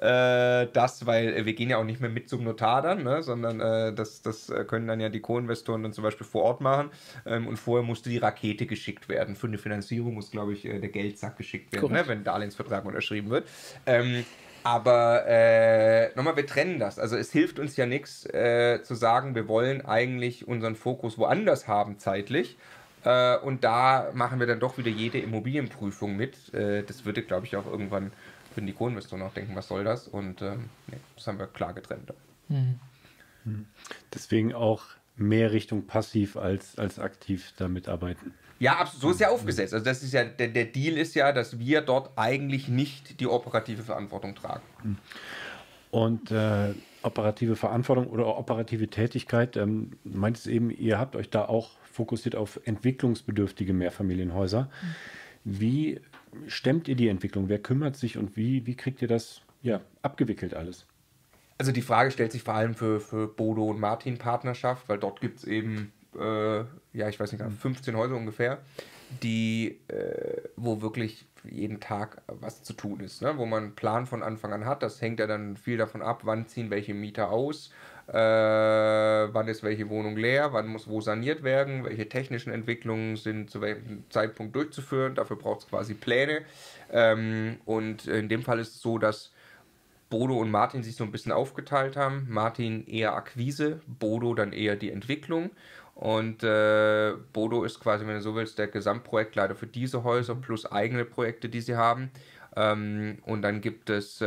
weil wir gehen ja auch nicht mehr mit zum Notar dann, ne, sondern das können dann ja die Co-Investoren dann zum Beispiel vor Ort machen. Und vorher musste die Rakete geschickt werden. Für eine Finanzierung muss, glaube ich, der Geldsack geschickt werden, ne, wenn ein Darlehensvertrag unterschrieben wird. Aber nochmal, wir trennen das. Also es hilft uns ja nichts zu sagen, wir wollen eigentlich unseren Fokus woanders haben zeitlich. Und da machen wir dann doch wieder jede Immobilienprüfung mit. Das würde, glaube ich, auch irgendwann, würden die Co-Investoren auch denken, was soll das? Und das haben wir klar getrennt. Deswegen auch mehr Richtung passiv als aktiv damit arbeiten. Ja, absolut. So ist ja aufgesetzt. Also das ist ja, der Deal ist ja, dass wir dort eigentlich nicht die operative Verantwortung tragen. Und operative Verantwortung oder operative Tätigkeit, meint es eben, ihr habt euch da auch fokussiert auf entwicklungsbedürftige Mehrfamilienhäuser. Wie stemmt ihr die Entwicklung? Wer kümmert sich und wie kriegt ihr das abgewickelt alles? Also die Frage stellt sich vor allem für Bodo und Martin Partnerschaft, weil dort gibt es eben, ich weiß nicht, 15 Häuser ungefähr, die, wo wirklich jeden Tag was zu tun ist, ne? Wo man einen Plan von Anfang an hat. Das hängt ja dann viel davon ab, wann ziehen welche Mieter aus, wann ist welche Wohnung leer, wann muss wo saniert werden, welche technischen Entwicklungen sind zu welchem Zeitpunkt durchzuführen. Dafür braucht es quasi Pläne. Und in dem Fall ist es so, dass Bodo und Martin sich so ein bisschen aufgeteilt haben. Martin eher Akquise, Bodo dann eher die Entwicklung. Und Bodo ist quasi, wenn du so willst, der Gesamtprojektleiter für diese Häuser plus eigene Projekte, die sie haben. Und dann gibt es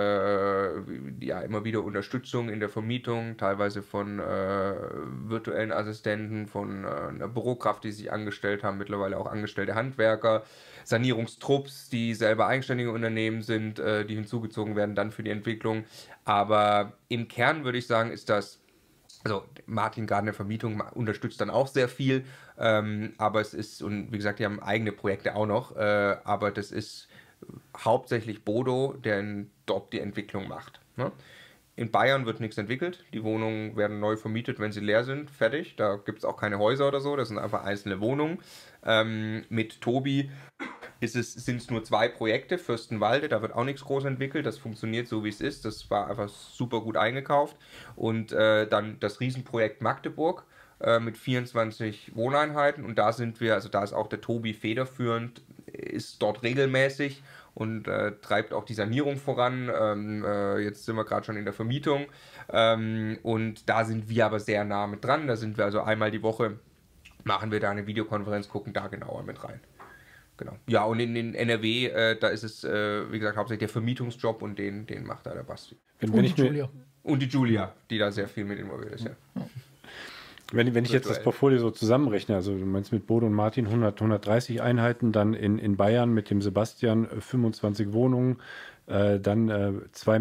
immer wieder Unterstützung in der Vermietung, teilweise von virtuellen Assistenten, von einer Bürokraft, die sich angestellt haben, mittlerweile auch angestellte Handwerker, Sanierungstrupps, die selber eigenständige Unternehmen sind, die hinzugezogen werden dann für die Entwicklung. Aber im Kern würde ich sagen, ist das, also Martin gerade in der Vermietung unterstützt dann auch sehr viel, aber es ist, und wie gesagt, die haben eigene Projekte auch noch, aber das ist hauptsächlich Bodo, der dort die Entwicklung macht. Ne? In Bayern wird nichts entwickelt, die Wohnungen werden neu vermietet, wenn sie leer sind, fertig, da gibt es auch keine Häuser oder so, das sind einfach einzelne Wohnungen. Mit Tobi sind es nur 2 Projekte, Fürstenwalde, da wird auch nichts groß entwickelt, das funktioniert so wie es ist, das war einfach super gut eingekauft. Und dann das Riesenprojekt Magdeburg mit 24 Wohneinheiten und da sind wir, also da ist auch der Tobi federführend, ist dort regelmäßig und treibt auch die Sanierung voran. Jetzt sind wir gerade schon in der Vermietung und da sind wir aber sehr nah mit dran, da sind wir also einmal die Woche, machen wir da eine Videokonferenz, gucken da genauer mit rein. Genau. Ja, und in NRW, da ist es, wie gesagt, hauptsächlich der Vermietungsjob und den macht da der Basti. Und die Julia, die da sehr viel mit involviert ist, ja. Wenn ich jetzt das Portfolio so zusammenrechne, also du meinst mit Bodo und Martin 130 Einheiten, dann in Bayern mit dem Sebastian 25 Wohnungen, dann 2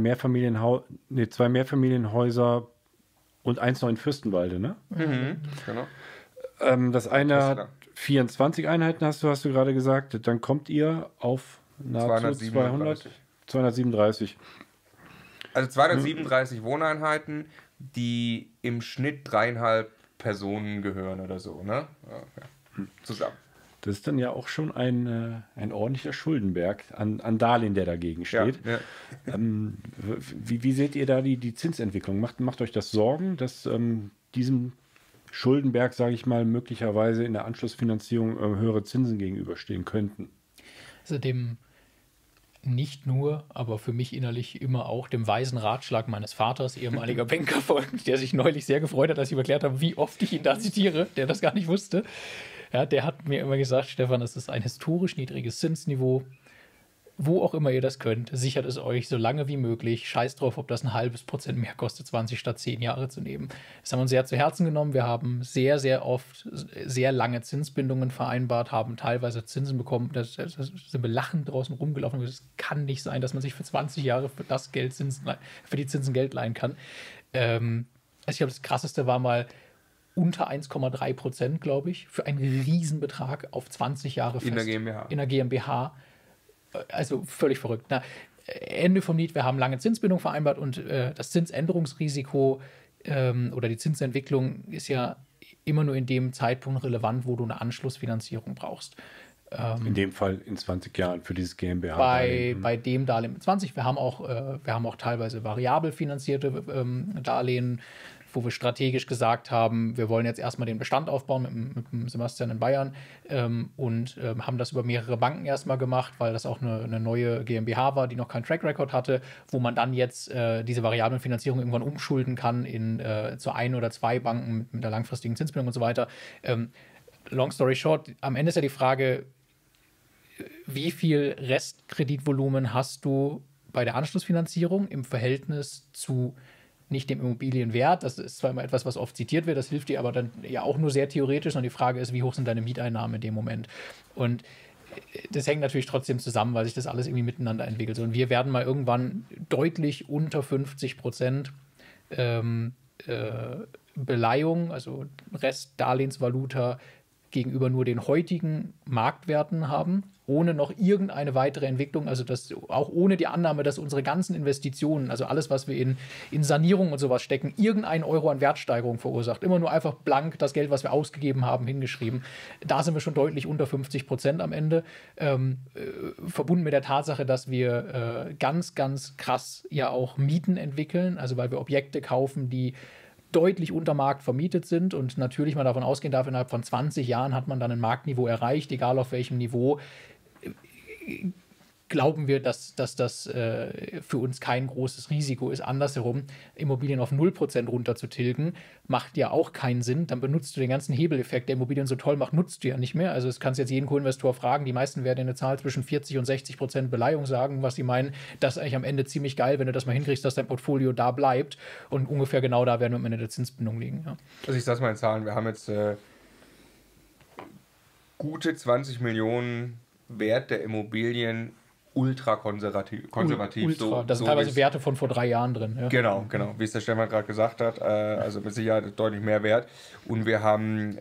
Mehrfamilienhäuser und 1 noch in Fürstenwalde, ne? Genau. Das eine hat 24 Einheiten, hast du gerade gesagt. Dann kommt ihr auf nahezu 237. Also 237 Wohneinheiten, die im Schnitt 3,5 Personen gehören oder so, ne? Ja. Zusammen. Das ist dann ja auch schon ein ordentlicher Schuldenberg an Darlehen, der dagegen steht. Ja. Wie seht ihr da die Zinsentwicklung? Macht euch das Sorgen, dass diesem Schuldenberg, sage ich mal, möglicherweise in der Anschlussfinanzierung höhere Zinsen gegenüberstehen könnten? Also nicht nur, aber für mich innerlich immer auch dem weisen Ratschlag meines Vaters, ehemaliger Banker, folgt, der sich neulich sehr gefreut hat, dass ich ihm erklärt habe, wie oft ich ihn da zitiere, der das gar nicht wusste. Ja, der hat mir immer gesagt, Stefan, es ist ein historisch niedriges Zinsniveau. Wo auch immer ihr das könnt, sichert es euch so lange wie möglich. Scheiß drauf, ob das ein halbes Prozent mehr kostet, 20 statt 10 Jahre zu nehmen. Das haben wir uns sehr zu Herzen genommen. Wir haben sehr, sehr oft sehr lange Zinsbindungen vereinbart, haben teilweise Zinsen bekommen. Da sind wir lachend draußen rumgelaufen. Es kann nicht sein, dass man sich für 20 Jahre für die Zinsen Geld leihen kann. Also ich glaube, das Krasseste war mal unter 1,3%, glaube ich, für einen Riesenbetrag auf 20 Jahre fest. In der GmbH. Also völlig verrückt. Na, Ende vom Lied, wir haben lange Zinsbindung vereinbart und das Zinsänderungsrisiko oder die Zinsentwicklung ist ja immer nur in dem Zeitpunkt relevant, wo du eine Anschlussfinanzierung brauchst. In dem Fall in 20 Jahren für dieses GmbH. Bei dem Darlehen mit 20. Wir haben auch teilweise variabel finanzierte Darlehen, wo wir strategisch gesagt haben, wir wollen jetzt erstmal den Bestand aufbauen mit dem Sebastian in Bayern und haben das über mehrere Banken erstmal gemacht, weil das auch eine neue GmbH war, die noch keinen Track Record hatte, wo man dann jetzt diese variablen Finanzierung irgendwann umschulden kann zu ein oder zwei Banken mit der langfristigen Zinsbindung und so weiter. Long story short, am Ende ist ja die Frage, wie viel Restkreditvolumen hast du bei der Anschlussfinanzierung im Verhältnis zu nicht dem Immobilienwert? Das ist zwar immer etwas, was oft zitiert wird, das hilft dir aber dann ja auch nur sehr theoretisch. Und die Frage ist, wie hoch sind deine Mieteinnahmen in dem Moment? Und das hängt natürlich trotzdem zusammen, weil sich das alles irgendwie miteinander entwickelt. Und wir werden mal irgendwann deutlich unter 50% Beleihung, also Restdarlehensvaluta, gegenüber nur den heutigen Marktwerten haben, ohne noch irgendeine weitere Entwicklung, also das auch ohne die Annahme, dass unsere ganzen Investitionen, also alles, was wir in Sanierung und sowas stecken, irgendeinen Euro an Wertsteigerung verursacht. Immer nur einfach blank das Geld, was wir ausgegeben haben, hingeschrieben. Da sind wir schon deutlich unter 50% am Ende. Verbunden mit der Tatsache, dass wir ganz, ganz krass ja auch Mieten entwickeln, also weil wir Objekte kaufen, die deutlich unter Markt vermietet sind und natürlich man davon ausgehen darf, innerhalb von 20 Jahren hat man dann ein Marktniveau erreicht, egal auf welchem Niveau. Glauben wir, dass das für uns kein großes Risiko ist. Andersherum, Immobilien auf 0% runterzutilgen, macht ja auch keinen Sinn. Dann benutzt du den ganzen Hebeleffekt, der Immobilien so toll macht, nutzt du ja nicht mehr. Also das kannst jetzt jeden Co-Investor fragen. Die meisten werden eine Zahl zwischen 40 und 60% Beleihung sagen, was sie meinen. Das ist eigentlich am Ende ziemlich geil, wenn du das mal hinkriegst, dass dein Portfolio da bleibt. Und ungefähr genau da werden wir am Ende der Zinsbindung liegen. Ja. Also ich sag's mal in Zahlen. Wir haben jetzt gute 20 Millionen Wert der Immobilien ultra konservativ. Ultra. Da sind teilweise Werte von vor 3 Jahren drin. Ja. Genau, wie es der Stefan gerade gesagt hat. Also mit Sicherheit deutlich mehr Wert. Und wir haben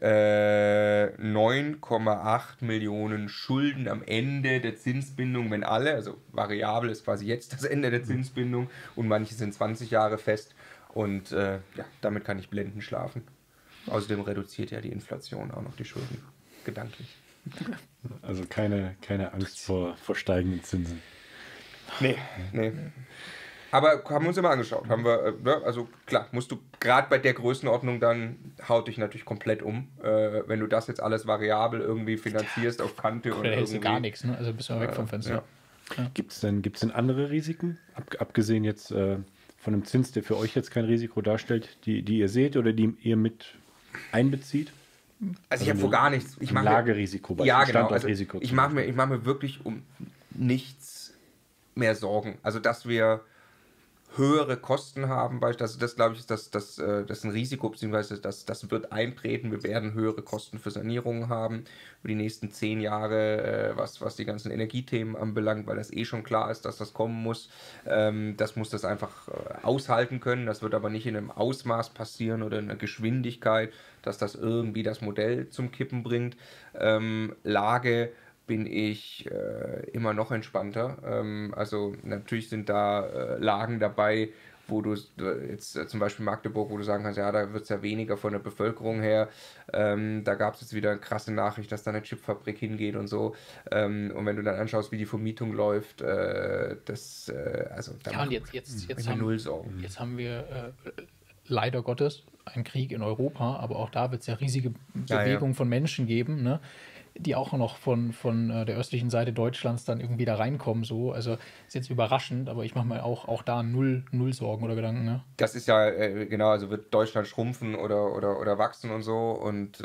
9,8 Millionen Schulden am Ende der Zinsbindung, wenn alle, also variabel ist quasi jetzt das Ende der Zinsbindung und manche sind 20 Jahre fest. Und damit kann ich blendend schlafen. Außerdem reduziert ja die Inflation auch noch die Schulden gedanklich. Also keine Angst vor steigenden Zinsen. Nee. Aber haben wir uns immer angeschaut. Haben wir, also klar, musst du gerade bei der Größenordnung dann haut dich natürlich komplett um. Wenn du das jetzt alles variabel irgendwie finanzierst auf Kante oder hältst du gar nichts, ne? Also bist du weg vom Fenster. Ja. Gibt es denn andere Risiken? Abgesehen jetzt von einem Zins, der für euch jetzt kein Risiko darstellt, die ihr seht oder die ihr mit einbezieht? Also ich habe vor gar nichts. Ich mache Lagerisiko, Standortrisiko. Also ich mache mir wirklich um nichts mehr Sorgen. Also dass wir höhere Kosten haben, weil das glaube ich, ist das ein Risiko, beziehungsweise das wird eintreten. Wir werden höhere Kosten für Sanierungen haben über die nächsten 10 Jahre, was die ganzen Energiethemen anbelangt, weil das schon klar ist, dass das kommen muss. Das muss das einfach aushalten können. Das wird aber nicht in einem Ausmaß passieren oder in einer Geschwindigkeit, dass das irgendwie das Modell zum Kippen bringt. Lage bin ich immer noch entspannter. Also natürlich sind da Lagen dabei, wo du jetzt zum Beispiel Magdeburg, wo du sagen kannst, ja, da wird es ja weniger von der Bevölkerung her. Da gab es jetzt wieder eine krasse Nachricht, dass da eine Chipfabrik hingeht und so. Und wenn du dann anschaust, wie die Vermietung läuft, da jetzt haben null Sorgen. Jetzt haben wir leider Gottes einen Krieg in Europa, aber auch da wird es ja riesige Bewegungen von Menschen geben, ne? die auch noch von der östlichen Seite Deutschlands dann irgendwie da reinkommen. So. Also ist jetzt überraschend, aber ich mache mir auch da null Sorgen oder Gedanken. Ne? Das ist ja, genau, also wird Deutschland schrumpfen oder wachsen und so und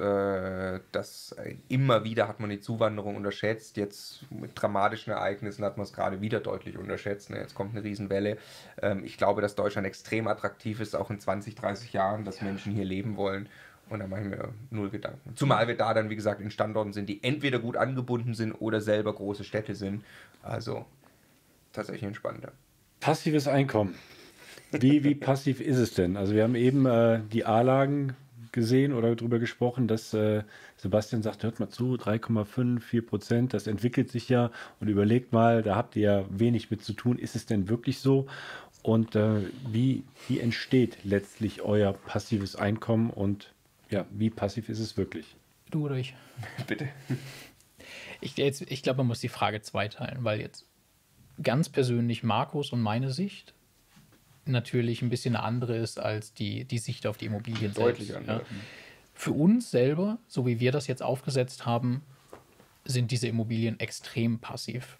immer wieder hat man die Zuwanderung unterschätzt. Jetzt mit dramatischen Ereignissen hat man es gerade wieder deutlich unterschätzt. Ne? Jetzt kommt eine Riesenwelle. Ich glaube, dass Deutschland extrem attraktiv ist, auch in 20, 30 Jahren, dass Menschen hier leben wollen. Und da mache ich mir null Gedanken. Zumal wir da dann, wie gesagt, in Standorten sind, die entweder gut angebunden sind oder selber große Städte sind. Also tatsächlich entspannter. Passives Einkommen. Wie passiv ist es denn? Also wir haben eben die A-Lagen gesehen oder darüber gesprochen, dass Sebastian sagt, hört mal zu, 3,5, 4%, das entwickelt sich ja und überlegt mal, da habt ihr ja wenig mit zu tun. Ist es denn wirklich so? Und wie entsteht letztlich euer passives Einkommen und ja, wie passiv ist es wirklich? Du oder ich? Bitte. Ich glaube, man muss die Frage zweiteilen, weil jetzt ganz persönlich Markus und meine Sicht natürlich ein bisschen eine andere ist als die Sicht auf die Immobilien Deutlich selbst. andere. Ja. Für uns selber, so wie wir das jetzt aufgesetzt haben, sind diese Immobilien extrem passiv,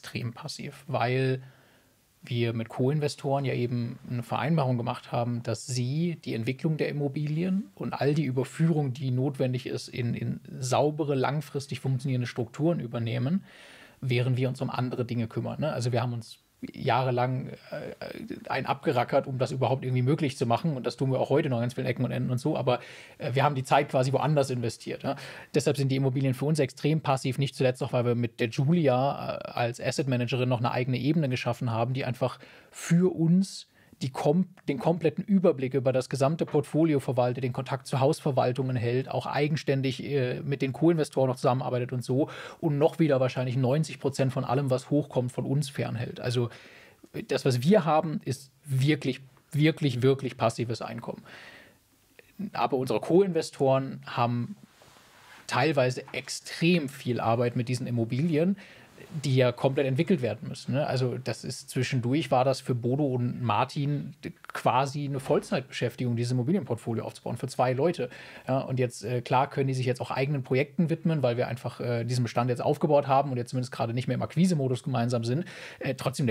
weil wir mit Co-Investoren ja eben eine Vereinbarung gemacht haben, dass sie die Entwicklung der Immobilien und all die Überführung, die notwendig ist, in saubere, langfristig funktionierende Strukturen übernehmen, während wir uns um andere Dinge kümmern. Ne? Also wir haben uns jahrelang ein abgerackert, um das überhaupt irgendwie möglich zu machen. Und das tun wir auch heute noch an ganz vielen Ecken und Enden und so. Aber wir haben die Zeit quasi woanders investiert. Ja? Deshalb sind die Immobilien für uns extrem passiv. Nicht zuletzt auch, weil wir mit der Julia als Asset Managerin noch eine eigene Ebene geschaffen haben, die einfach für uns den kompletten Überblick über das gesamte Portfolio verwaltet, den Kontakt zu Hausverwaltungen hält, auch eigenständig mit den Co-Investoren noch zusammenarbeitet und so und noch wieder wahrscheinlich 90% von allem, was hochkommt, von uns fernhält. Also das, was wir haben, ist wirklich, wirklich, wirklich passives Einkommen. Aber unsere Co-Investoren haben teilweise extrem viel Arbeit mit diesen Immobilien, die ja komplett entwickelt werden müssen. Ne? Also das ist zwischendurch war das für Bodo und Martin quasi eine Vollzeitbeschäftigung, dieses Immobilienportfolio aufzubauen für 2 Leute. Ja, und jetzt, klar, können die sich jetzt auch eigenen Projekten widmen, weil wir einfach diesen Bestand jetzt aufgebaut haben und jetzt zumindest gerade nicht mehr im Akquise-Modus gemeinsam sind. Trotzdem,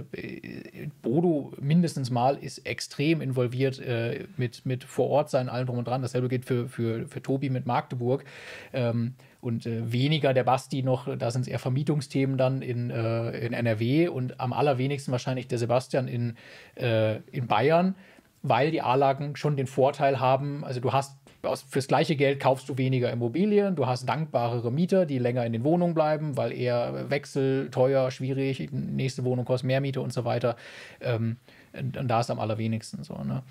Bodo mindestens mal ist extrem involviert mit vor Ort sein, allem drum und dran. Dasselbe gilt für Tobi mit Magdeburg. Und weniger der Basti noch, da sind es eher Vermietungsthemen dann in NRW und am allerwenigsten wahrscheinlich der Sebastian in Bayern, weil die A-Lagen schon den Vorteil haben, also du hast fürs gleiche Geld kaufst du weniger Immobilien, du hast dankbarere Mieter, die länger in den Wohnungen bleiben, weil eher Wechsel, teuer, schwierig, nächste Wohnung kostet mehr Miete und so weiter. Und da ist am allerwenigsten so. Ne?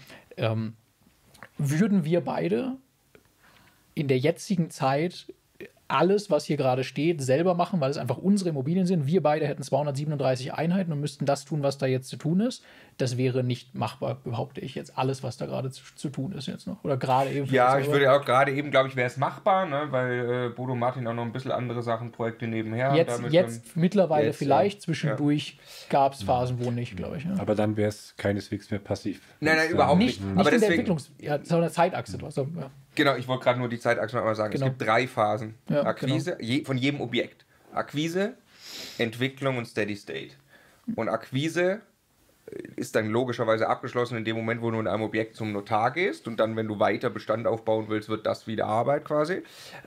Würden wir beide in der jetzigen Zeit alles, was hier gerade steht, selber machen, weil es einfach unsere Immobilien sind. Wir beide hätten 237 Einheiten und müssten das tun, was da jetzt zu tun ist. Das wäre nicht machbar, behaupte ich jetzt. Alles, was da gerade zu tun ist jetzt noch. Oder gerade eben. Ja, ich würde auch gerade eben, glaube ich, wäre es machbar, ne? Weil Bodo und Martin auch noch ein bisschen andere Sachen, Projekte nebenher. Jetzt mittlerweile jetzt, vielleicht, zwischendurch gab es Ja. Phasen, wo nicht, glaube ich. Ja. Aber dann wäre es keineswegs mehr passiv. Nein, überhaupt nicht. Nicht Aber in deswegen, der Entwicklung, Zeitachse. Also, ja. Genau, ich wollte gerade nur die Zeitachse noch mal sagen. Genau. Es gibt 3 Phasen. Ja, Akquise, von jedem Objekt. Akquise, Entwicklung und Steady State. Und Akquise ist dann logischerweise abgeschlossen in dem Moment, wo du in einem Objekt zum Notar gehst und dann, wenn du weiter Bestand aufbauen willst, wird das wieder Arbeit quasi.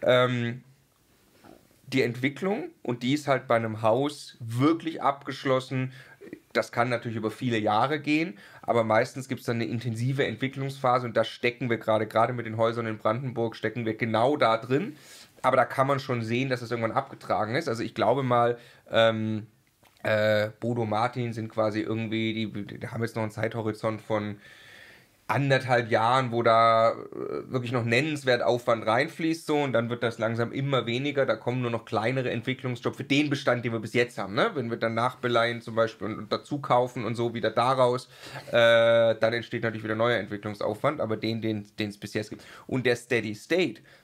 Die Entwicklung, und die ist halt bei einem Haus wirklich abgeschlossen. Das kann natürlich über viele Jahre gehen, aber meistens gibt es dann eine intensive Entwicklungsphase und da stecken wir gerade mit den Häusern in Brandenburg, stecken wir genau da drin. Aber da kann man schon sehen, dass es irgendwann abgetragen ist. Also ich glaube mal, Bodo Martin sind quasi irgendwie, die haben jetzt noch einen Zeithorizont von 1,5 Jahren, wo da wirklich noch nennenswert Aufwand reinfließt so und dann wird das langsam immer weniger, da kommen nur noch kleinere Entwicklungsjobs für den Bestand, den wir bis jetzt haben, ne? Wenn wir dann nachbeleihen zum Beispiel und dazu kaufen und so wieder daraus, dann entsteht natürlich wieder neuer Entwicklungsaufwand, aber den es bis jetzt gibt. Und der Steady State,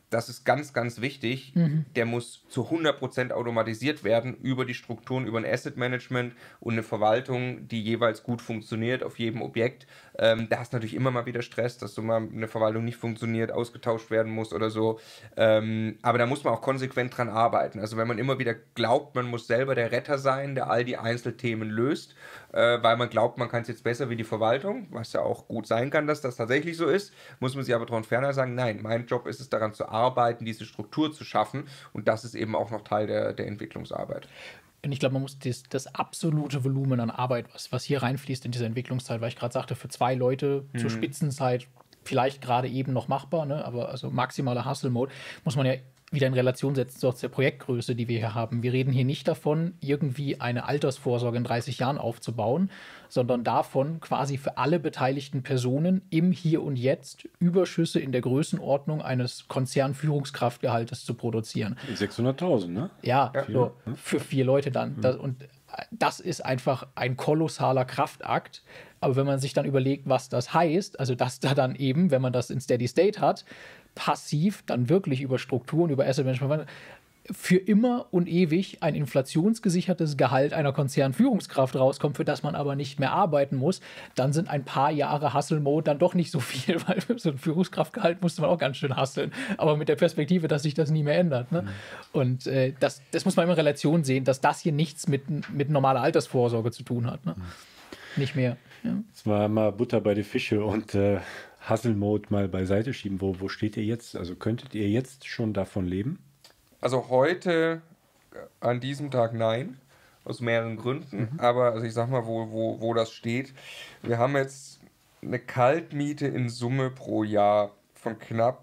das ist ganz, ganz wichtig. Der muss zu 100% automatisiert werden über die Strukturen, über ein Asset Management und eine Verwaltung, die jeweils gut funktioniert auf jedem Objekt. Da hast du natürlich immer mal wieder Stress, dass so mal eine Verwaltung nicht funktioniert, ausgetauscht werden muss oder so. Aber da muss man auch konsequent dran arbeiten. Also wenn man immer wieder glaubt, man muss selber der Retter sein, der all die Einzelthemen löst, weil man glaubt, man kann es jetzt besser wie die Verwaltung, was ja auch gut sein kann, dass das tatsächlich so ist, muss man sich aber daran ferner sagen, nein, mein Job ist es, daran zu arbeiten, diese Struktur zu schaffen, und das ist eben auch noch Teil der Entwicklungsarbeit. Und ich glaube, man muss das absolute Volumen an Arbeit, was hier reinfließt in diese Entwicklungszeit, weil ich gerade sagte, für 2 Leute zur Spitzenzeit vielleicht gerade eben noch machbar, ne? Aber also maximaler Hustle-Mode muss man ja wieder in Relation setzen zu der Projektgröße, die wir hier haben. Wir reden hier nicht davon, irgendwie eine Altersvorsorge in 30 Jahren aufzubauen, sondern davon, quasi für alle beteiligten Personen im Hier und Jetzt Überschüsse in der Größenordnung eines Konzernführungskraftgehaltes zu produzieren. 600.000, ne? Ja, so, für 4 Leute dann. Und das ist einfach ein kolossaler Kraftakt. Aber wenn man sich dann überlegt, was das heißt, also dass da dann eben, wenn man das in Steady State hat, passiv dann wirklich über Strukturen, über Asset Management für immer und ewig ein inflationsgesichertes Gehalt einer Konzernführungskraft rauskommt, für das man aber nicht mehr arbeiten muss, dann sind ein paar Jahre Hustle-Mode dann doch nicht so viel, weil für so ein Führungskraftgehalt musste man auch ganz schön hustlen, aber mit der Perspektive, dass sich das nie mehr ändert. Ne? Und das muss man immer in Relation sehen, dass das hier nichts mit normaler Altersvorsorge zu tun hat. Ne? Nicht mehr. Ja. Das war mal Butter bei die Fische und Hustle-Mode mal beiseite schieben. Wo steht ihr jetzt? Also könntet ihr jetzt schon davon leben? Also heute, an diesem Tag nein, aus mehreren Gründen. Aber also ich sag mal, wo das steht. Wir haben jetzt eine Kaltmiete in Summe pro Jahr von knapp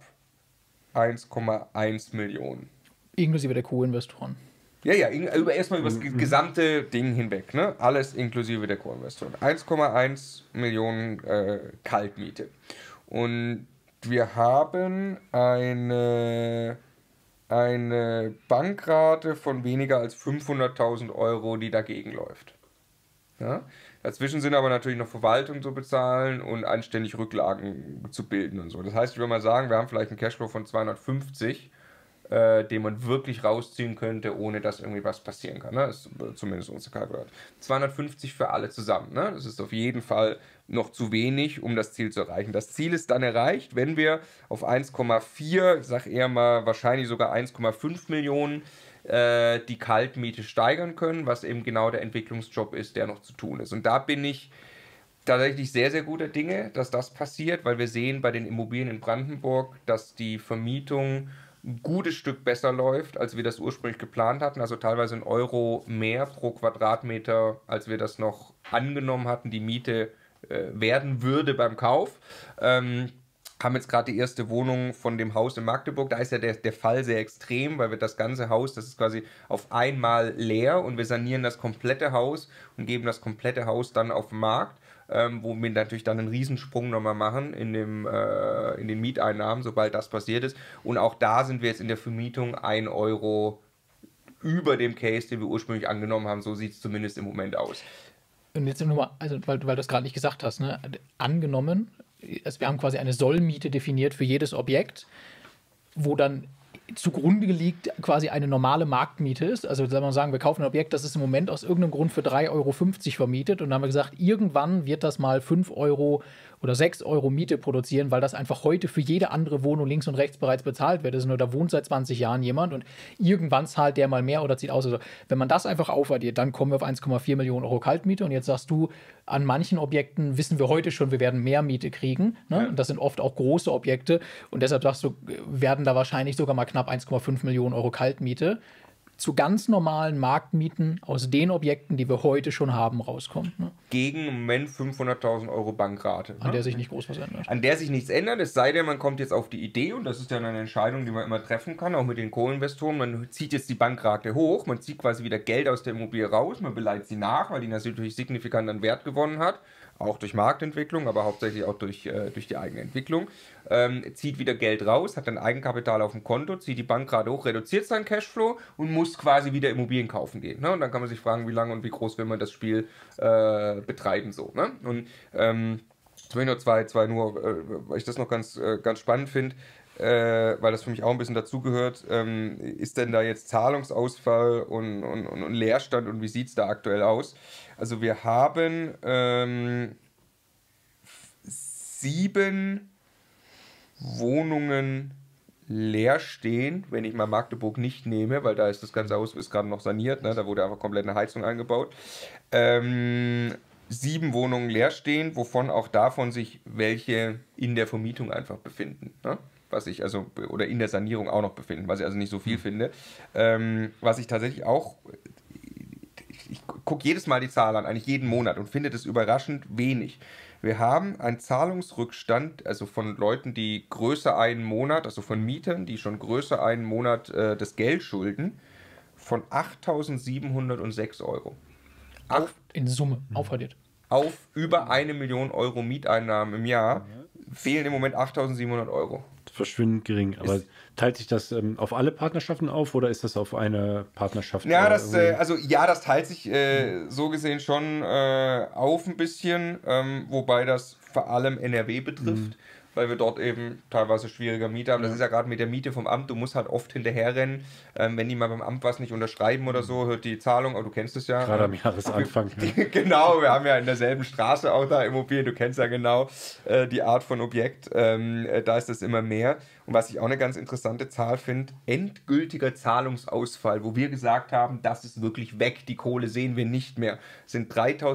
1,1 Millionen. Inklusive der Co-Investoren. Ja, erstmal über das gesamte Ding hinweg, ne? Alles inklusive der Co-Investoren. 1,1 Millionen Kaltmiete. Und wir haben eine Bankrate von weniger als 500.000 Euro, die dagegen läuft. Ja? Dazwischen sind aber natürlich noch Verwaltung zu bezahlen und anständig Rücklagen zu bilden und so. Das heißt, ich würde mal sagen, wir haben vielleicht einen Cashflow von 250, den man wirklich rausziehen könnte, ohne dass irgendwie was passieren kann. Ne? Das ist zumindest unsere Kalkulation. 250 für alle zusammen. Ne? Das ist auf jeden Fall noch zu wenig, um das Ziel zu erreichen. Das Ziel ist dann erreicht, wenn wir auf 1,4, ich sage eher mal wahrscheinlich sogar 1,5 Millionen die Kaltmiete steigern können, was eben genau der Entwicklungsjob ist, der noch zu tun ist. Und da bin ich tatsächlich sehr, sehr guter Dinge, dass das passiert, weil wir sehen bei den Immobilien in Brandenburg, dass die Vermietung ein gutes Stück besser läuft, als wir das ursprünglich geplant hatten. Also teilweise €1 mehr pro Quadratmeter, als wir das noch angenommen hatten, die Miete werden würde beim Kauf. Haben jetzt gerade die erste Wohnung von dem Haus in Magdeburg. Da ist ja der Fall sehr extrem, weil wir das ganze Haus, das ist quasi auf einmal leer und wir sanieren das komplette Haus und geben das komplette Haus dann auf den Markt. Wo wir natürlich dann einen Riesensprung nochmal machen in den Mieteinnahmen, sobald das passiert ist. Und auch da sind wir jetzt in der Vermietung €1 über dem Case, den wir ursprünglich angenommen haben. So sieht es zumindest im Moment aus. Und jetzt nur mal, also weil du das gerade nicht gesagt hast, ne? Angenommen, also wir haben quasi eine Sollmiete definiert für jedes Objekt, wo dann zugrunde liegt quasi eine normale Marktmiete ist. Also sagen, wir kaufen ein Objekt, das ist im Moment aus irgendeinem Grund für €3,50 vermietet und dann haben wir gesagt, irgendwann wird das mal €5 oder €6 Miete produzieren, weil das einfach heute für jede andere Wohnung links und rechts bereits bezahlt wird. Das ist nur, da wohnt seit 20 Jahren jemand und irgendwann zahlt der mal mehr oder zieht aus. Also wenn man das einfach aufaddiert, dann kommen wir auf 1,4 Millionen Euro Kaltmiete und jetzt sagst du, an manchen Objekten wissen wir heute schon, wir werden mehr Miete kriegen. Ne? Ja. Und das sind oft auch große Objekte und deshalb sagst du, werden da wahrscheinlich sogar mal knapp 1,5 Millionen Euro Kaltmiete zu ganz normalen Marktmieten aus den Objekten, die wir heute schon haben, rauskommt. Ne? Gegen im Moment 500.000 Euro Bankrate. An der sich nicht groß was ändert. An der sich nichts ändert, es sei denn, man kommt jetzt auf die Idee, und das ist ja eine Entscheidung, die man immer treffen kann, auch mit den Co-Investoren, man zieht jetzt die Bankrate hoch, man zieht quasi wieder Geld aus der Immobilie raus, man beleiht sie nach, weil die natürlich signifikant an Wert gewonnen hat, auch durch Marktentwicklung, aber hauptsächlich auch durch die eigene Entwicklung, zieht wieder Geld raus, hat dann Eigenkapital auf dem Konto, zieht die Bankrate hoch, reduziert seinen Cashflow und muss quasi wieder Immobilien kaufen gehen. Ne? Und dann kann man sich fragen, wie lange und wie groß will man das Spiel betreiben. So, ne? Und jetzt will ich noch zwei weil ich das noch ganz spannend finde. weil das für mich auch ein bisschen dazugehört, ist denn da jetzt Zahlungsausfall und Leerstand und wie sieht es da aktuell aus? Also wir haben 7 Wohnungen leer stehen, wenn ich mal Magdeburg nicht nehme, weil da ist das ganze Haus ist gerade noch saniert, ne? Da wurde einfach komplett eine Heizung eingebaut. 7 Wohnungen leer stehen, wovon auch davon sich welche in der Vermietung einfach befinden, ne? Oder in der Sanierung auch noch befinden, was ich also nicht so viel finde. Was ich tatsächlich auch, ich gucke jedes Mal die Zahl an, eigentlich jeden Monat und finde das überraschend wenig. Wir haben einen Zahlungsrückstand, also von Leuten, die größer einen Monat, also von Mietern, die schon größer einen Monat das Geld schulden, von 8.706 Euro. In Summe aufaddiert. Auf über 1 Million Euro Mieteinnahmen im Jahr fehlen im Moment 8.700 Euro. Verschwindend gering. Aber teilt sich das auf alle Partnerschaften auf oder ist das auf eine Partnerschaft? Ja, das teilt sich so gesehen schon auf ein bisschen, wobei das vor allem NRW betrifft, weil wir dort eben teilweise schwieriger Miete haben. Das ist ja gerade mit der Miete vom Amt, du musst halt oft hinterherrennen, wenn die mal beim Amt was nicht unterschreiben oder so, hört die Zahlung, aber du kennst es ja. Gerade am Jahresanfang. Genau, wir haben ja in derselben Straße auch da Immobilien, du kennst ja genau die Art von Objekt, da ist das immer mehr. Und was ich auch eine ganz interessante Zahl finde, endgültiger Zahlungsausfall, wo wir gesagt haben, das ist wirklich weg, die Kohle sehen wir nicht mehr, sind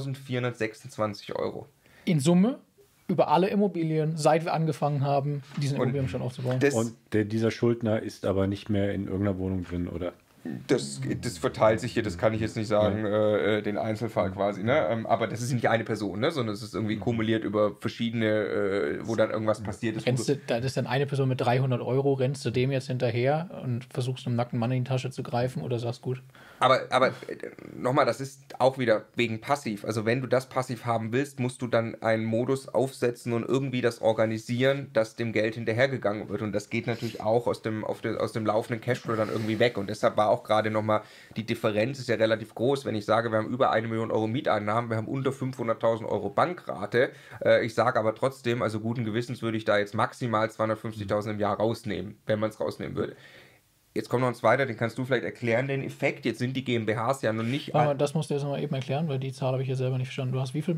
3.426 Euro. In Summe? Über alle Immobilien, seit wir angefangen haben, diesen Immobilienbestand aufzubauen. Und dieser Schuldner ist aber nicht mehr in irgendeiner Wohnung drin, oder? Das verteilt sich hier, das kann ich jetzt nicht sagen, den Einzelfall quasi, ne? Aber das ist nicht eine Person, ne? Sondern es ist irgendwie kumuliert über verschiedene, wo dann irgendwas passiert ist. Da ist dann eine Person mit 300 Euro, rennst du dem jetzt hinterher und versuchst einem nackten Mann in die Tasche zu greifen oder sagst gut? Aber nochmal, das ist auch wieder wegen passiv. Also wenn du das passiv haben willst, musst du dann einen Modus aufsetzen und irgendwie das organisieren, dass dem Geld hinterhergegangen wird. Und das geht natürlich auch aus dem laufenden Cashflow dann irgendwie weg. Und deshalb war auch gerade nochmal, die Differenz ist ja relativ groß. Wenn ich sage, wir haben über 1 Million Euro Mieteinnahmen, wir haben unter 500.000 Euro Bankrate. Ich sage aber trotzdem, also guten Gewissens würde ich da jetzt maximal 250.000 im Jahr rausnehmen, wenn man es rausnehmen würde. Jetzt kommt noch ein zweiter, den kannst du vielleicht erklären, den Effekt. Jetzt sind die GmbHs ja noch nicht... Aber das musst du jetzt nochmal eben erklären, weil die Zahl habe ich ja selber nicht verstanden. Du hast wie viel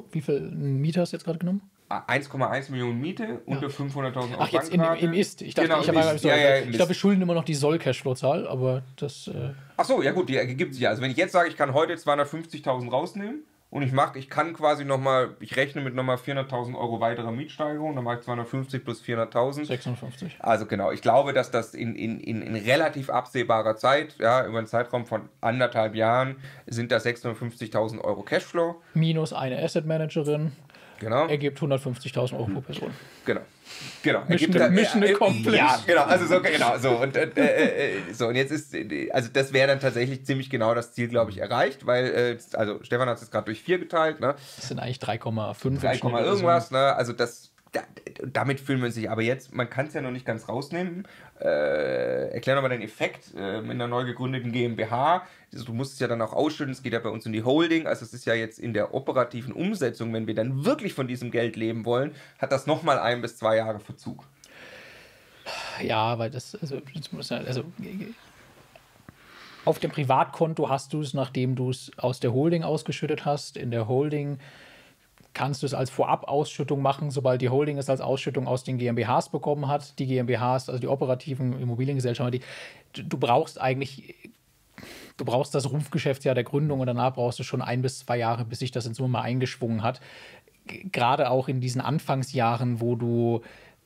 Mieter hast du jetzt gerade genommen? 1,1 Millionen Miete, unter 500.000 Euro. Ach, jetzt im Ist. Ich dachte, genau, ich glaube, wir schulden immer noch die Soll-Cashflow-Zahl, aber das... Ach so, ja gut, die ergibt sich ja. Also wenn ich jetzt sage, ich kann heute 250.000 rausnehmen und ich kann quasi nochmal, ich rechne mit nochmal 400.000 Euro weiterer Mietsteigerung, dann mache ich 250 plus 400.000. 56. Also genau, ich glaube, dass das in relativ absehbarer Zeit, ja, über einen Zeitraum von 1,5 Jahren, sind das 650.000 Euro Cashflow. Minus eine Asset-Managerin. Genau. Ergibt 150.000 Euro pro Person. Genau. Mission accomplished. Ja, genau. Also so, genau. So, und jetzt ist, also das wäre dann tatsächlich ziemlich genau das Ziel, glaube ich, erreicht, weil, also Stefan hat es gerade durch 4 geteilt, ne? Das sind eigentlich 3,5. 3, irgendwas, ne? Also damit fühlen wir uns nicht. Aber jetzt, man kann es ja noch nicht ganz rausnehmen. Erklär nochmal den Effekt mit einer neu gegründeten GmbH. Also, du musst es ja dann auch ausschütten. Es geht ja bei uns in die Holding. Also es ist ja jetzt in der operativen Umsetzung, wenn wir dann wirklich von diesem Geld leben wollen, hat das nochmal 1 bis 2 Jahre Verzug. Ja, weil auf dem Privatkonto hast du es, nachdem du es aus der Holding ausgeschüttet hast. In der Holding kannst du es als Vorabausschüttung machen, sobald die Holding es als Ausschüttung aus den GmbHs bekommen hat. Die GmbHs, also die operativen Immobiliengesellschaften, du brauchst das Rufgeschäftsjahr der Gründung und danach brauchst du schon 1 bis 2 Jahre, bis sich das in Summe mal eingeschwungen hat. Gerade auch in diesen Anfangsjahren, wo du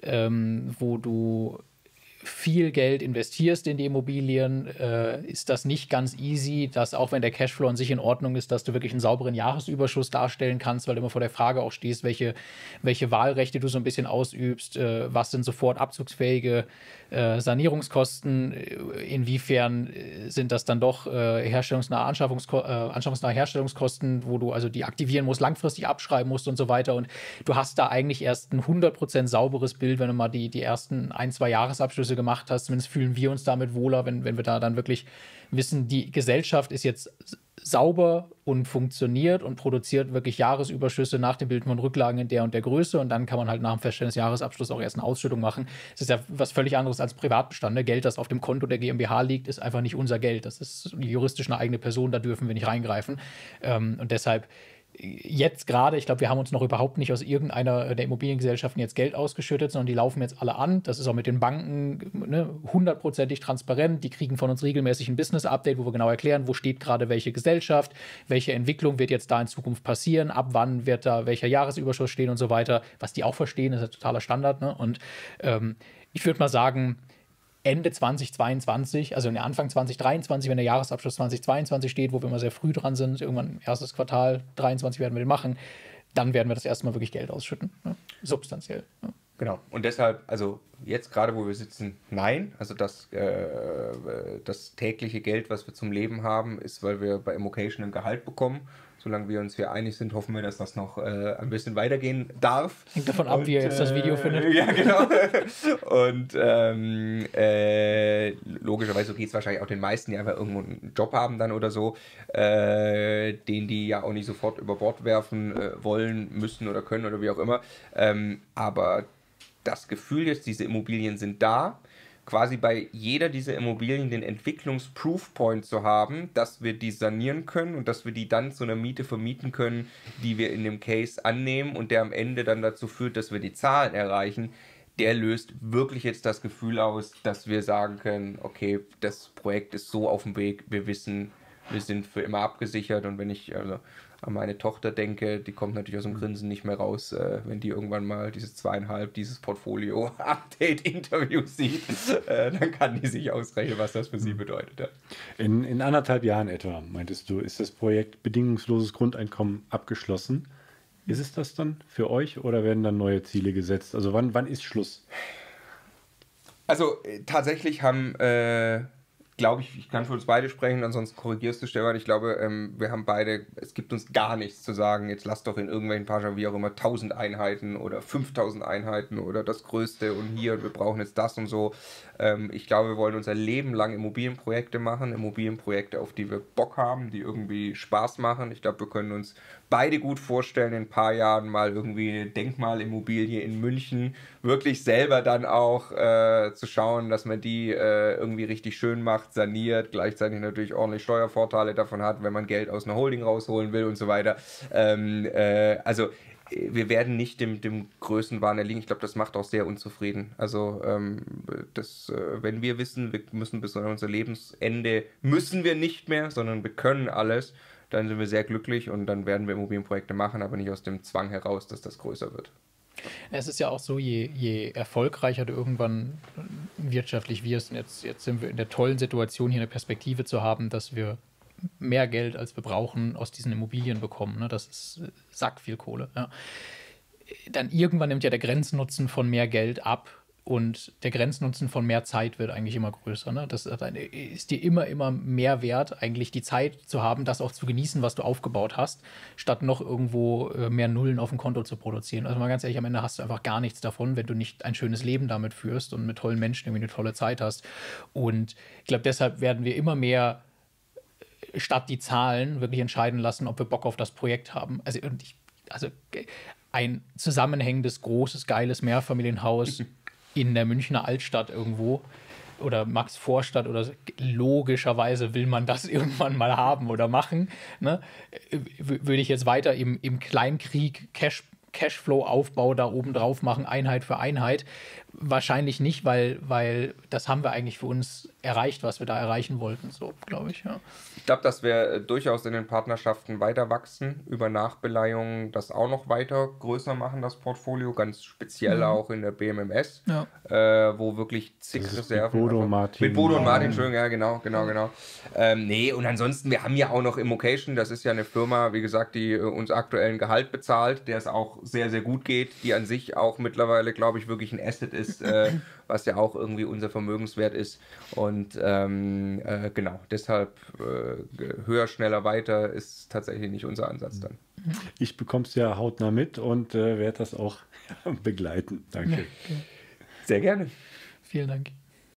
viel Geld investierst in die Immobilien, ist das nicht ganz easy, dass auch wenn der Cashflow an sich in Ordnung ist, dass du wirklich einen sauberen Jahresüberschuss darstellen kannst, weil du immer vor der Frage auch stehst, welche Wahlrechte du so ein bisschen ausübst, was sind sofort abzugsfähige Sanierungskosten, inwiefern sind das dann doch herstellungsnahe Herstellungskosten, wo du also die aktivieren musst, langfristig abschreiben musst und so weiter. Und du hast da eigentlich erst ein 100% sauberes Bild, wenn du mal die ersten 1, 2 Jahresabschlüsse gemacht hast. Zumindest fühlen wir uns damit wohler, wenn wir da dann wirklich wissen, die Gesellschaft ist jetzt sauber und funktioniert und produziert wirklich Jahresüberschüsse nach dem Bilden von Rücklagen in der und der Größe und dann kann man halt nach dem Feststellen des Jahresabschlusses auch erst eine Ausschüttung machen. Das ist ja was völlig anderes als Privatbestand. Ne? Geld, das auf dem Konto der GmbH liegt, ist einfach nicht unser Geld. Das ist juristisch eine eigene Person, da dürfen wir nicht reingreifen. Und deshalb jetzt gerade, ich glaube, wir haben uns noch überhaupt nicht aus irgendeiner der Immobiliengesellschaften jetzt Geld ausgeschüttet, sondern die laufen jetzt alle an. Das ist auch mit den Banken ne, 100%ig transparent. Die kriegen von uns regelmäßig ein Business-Update, wo wir genau erklären, wo steht gerade welche Gesellschaft, welche Entwicklung wird jetzt da in Zukunft passieren, ab wann wird da welcher Jahresüberschuss stehen und so weiter. Was die auch verstehen, ist ja totaler Standard. Ne? Und ich würde mal sagen, Ende 2022, also Anfang 2023, wenn der Jahresabschluss 2022 steht, wo wir immer sehr früh dran sind, irgendwann erstes Quartal 23 werden wir den machen, dann werden wir das erste Mal wirklich Geld ausschütten, ne? Substanziell. Ne? Genau. Und deshalb, also jetzt gerade, wo wir sitzen, nein. Also das tägliche Geld, was wir zum Leben haben, ist, weil wir bei Immocation ein Gehalt bekommen. Solange wir uns hier einig sind, hoffen wir, dass das noch ein bisschen weitergehen darf. Hängt davon ab, wie ihr jetzt das Video findet. Ja, genau. Und logischerweise geht es wahrscheinlich auch den meisten, die einfach irgendwo einen Job haben dann oder so, den die ja auch nicht sofort über Bord werfen wollen, müssen oder können oder wie auch immer. Aber das Gefühl jetzt, diese Immobilien sind da, quasi bei jeder dieser Immobilien den Entwicklungsproofpoint zu haben, dass wir die sanieren können und dass wir die dann zu einer Miete vermieten können, die wir in dem Case annehmen und der am Ende dann dazu führt, dass wir die Zahlen erreichen, der löst wirklich jetzt das Gefühl aus, dass wir sagen können, okay, das Projekt ist so auf dem Weg, wir wissen, wir sind für immer abgesichert und wenn ich an meine Tochter denke, die kommt natürlich aus dem Grinsen nicht mehr raus, wenn die irgendwann mal dieses Portfolio-Update-Interview sieht, dann kann die sich ausrechnen, was das für sie bedeutet. Ja. In 1,5 Jahren etwa, meintest du, ist das Projekt bedingungsloses Grundeinkommen abgeschlossen. Ist es das dann für euch oder werden dann neue Ziele gesetzt? Also wann ist Schluss? Also tatsächlich haben... glaube ich kann für uns beide sprechen, ansonsten korrigierst du, Stefan. Ich glaube, wir haben beide, es gibt uns gar nichts zu sagen, jetzt lass doch in irgendwelchen Pagen, wie auch immer, 1000 Einheiten oder 5000 Einheiten oder das Größte und hier und wir brauchen jetzt das und so. Ich glaube, wir wollen unser Leben lang Immobilienprojekte machen, Immobilienprojekte, auf die wir Bock haben, die irgendwie Spaß machen. Ich glaube, wir können uns beide gut vorstellen, in ein paar Jahren mal irgendwie eine Denkmalimmobilie in München wirklich selber dann auch zu schauen, dass man die irgendwie richtig schön macht, saniert, gleichzeitig natürlich ordentlich Steuervorteile davon hat, wenn man Geld aus einer Holding rausholen will und so weiter. Also wir werden nicht dem Größenwahn erliegen. Ich glaube, das macht auch sehr unzufrieden. Also wenn wir wissen, wir müssen bis an unser Lebensende, müssen wir nicht mehr, sondern wir können alles, dann sind wir sehr glücklich und dann werden wir Immobilienprojekte machen, aber nicht aus dem Zwang heraus, dass das größer wird. Es ist ja auch so, je erfolgreicher du irgendwann wirtschaftlich wirst, und jetzt sind wir in der tollen Situation, hier eine Perspektive zu haben, dass wir mehr Geld, als wir brauchen, aus diesen Immobilien bekommen. Ne? Das ist sack viel Kohle. Ja. Dann irgendwann nimmt ja der Grenznutzen von mehr Geld ab und der Grenznutzen von mehr Zeit wird eigentlich immer größer. Ne? Das ist dir immer mehr wert, eigentlich die Zeit zu haben, das auch zu genießen, was du aufgebaut hast, statt noch irgendwo mehr Nullen auf dem Konto zu produzieren. Also mal ganz ehrlich, am Ende hast du einfach gar nichts davon, wenn du nicht ein schönes Leben damit führst und mit tollen Menschen irgendwie eine tolle Zeit hast. Und ich glaube, deshalb werden wir immer mehr statt die Zahlen wirklich entscheiden lassen, ob wir Bock auf das Projekt haben. Also ein zusammenhängendes, großes, geiles Mehrfamilienhaus in der Münchner Altstadt irgendwo oder Max-Vorstadt oder so, logischerweise will man das irgendwann mal haben oder machen. Ne? Würde ich jetzt weiter im Kleinkrieg Cashflow-Aufbau da oben drauf machen, Einheit für Einheit? Wahrscheinlich nicht, weil das haben wir eigentlich für uns erreicht, was wir da erreichen wollten, so glaube ich. Ja. Ich glaube, dass wir durchaus in den Partnerschaften weiter wachsen, über Nachbeleihungen das auch noch weiter größer machen, das Portfolio, ganz speziell auch in der BMMS, wo wirklich zig Reserven... Mit Bodo und Martin. Mit Bodo und Martin, schön, ja, genau. Nee, und ansonsten, wir haben ja auch noch Immocation, das ist ja eine Firma, wie gesagt, die uns aktuellen Gehalt bezahlt, der es auch sehr, sehr gut geht, die an sich auch mittlerweile, glaube ich, wirklich ein Asset ist, was ja auch irgendwie unser Vermögenswert ist. Und genau, deshalb höher, schneller, weiter ist tatsächlich nicht unser Ansatz dann. Ich bekomme es ja hautnah mit und werde das auch begleiten. Danke. Ja, okay. Sehr gerne. Vielen Dank.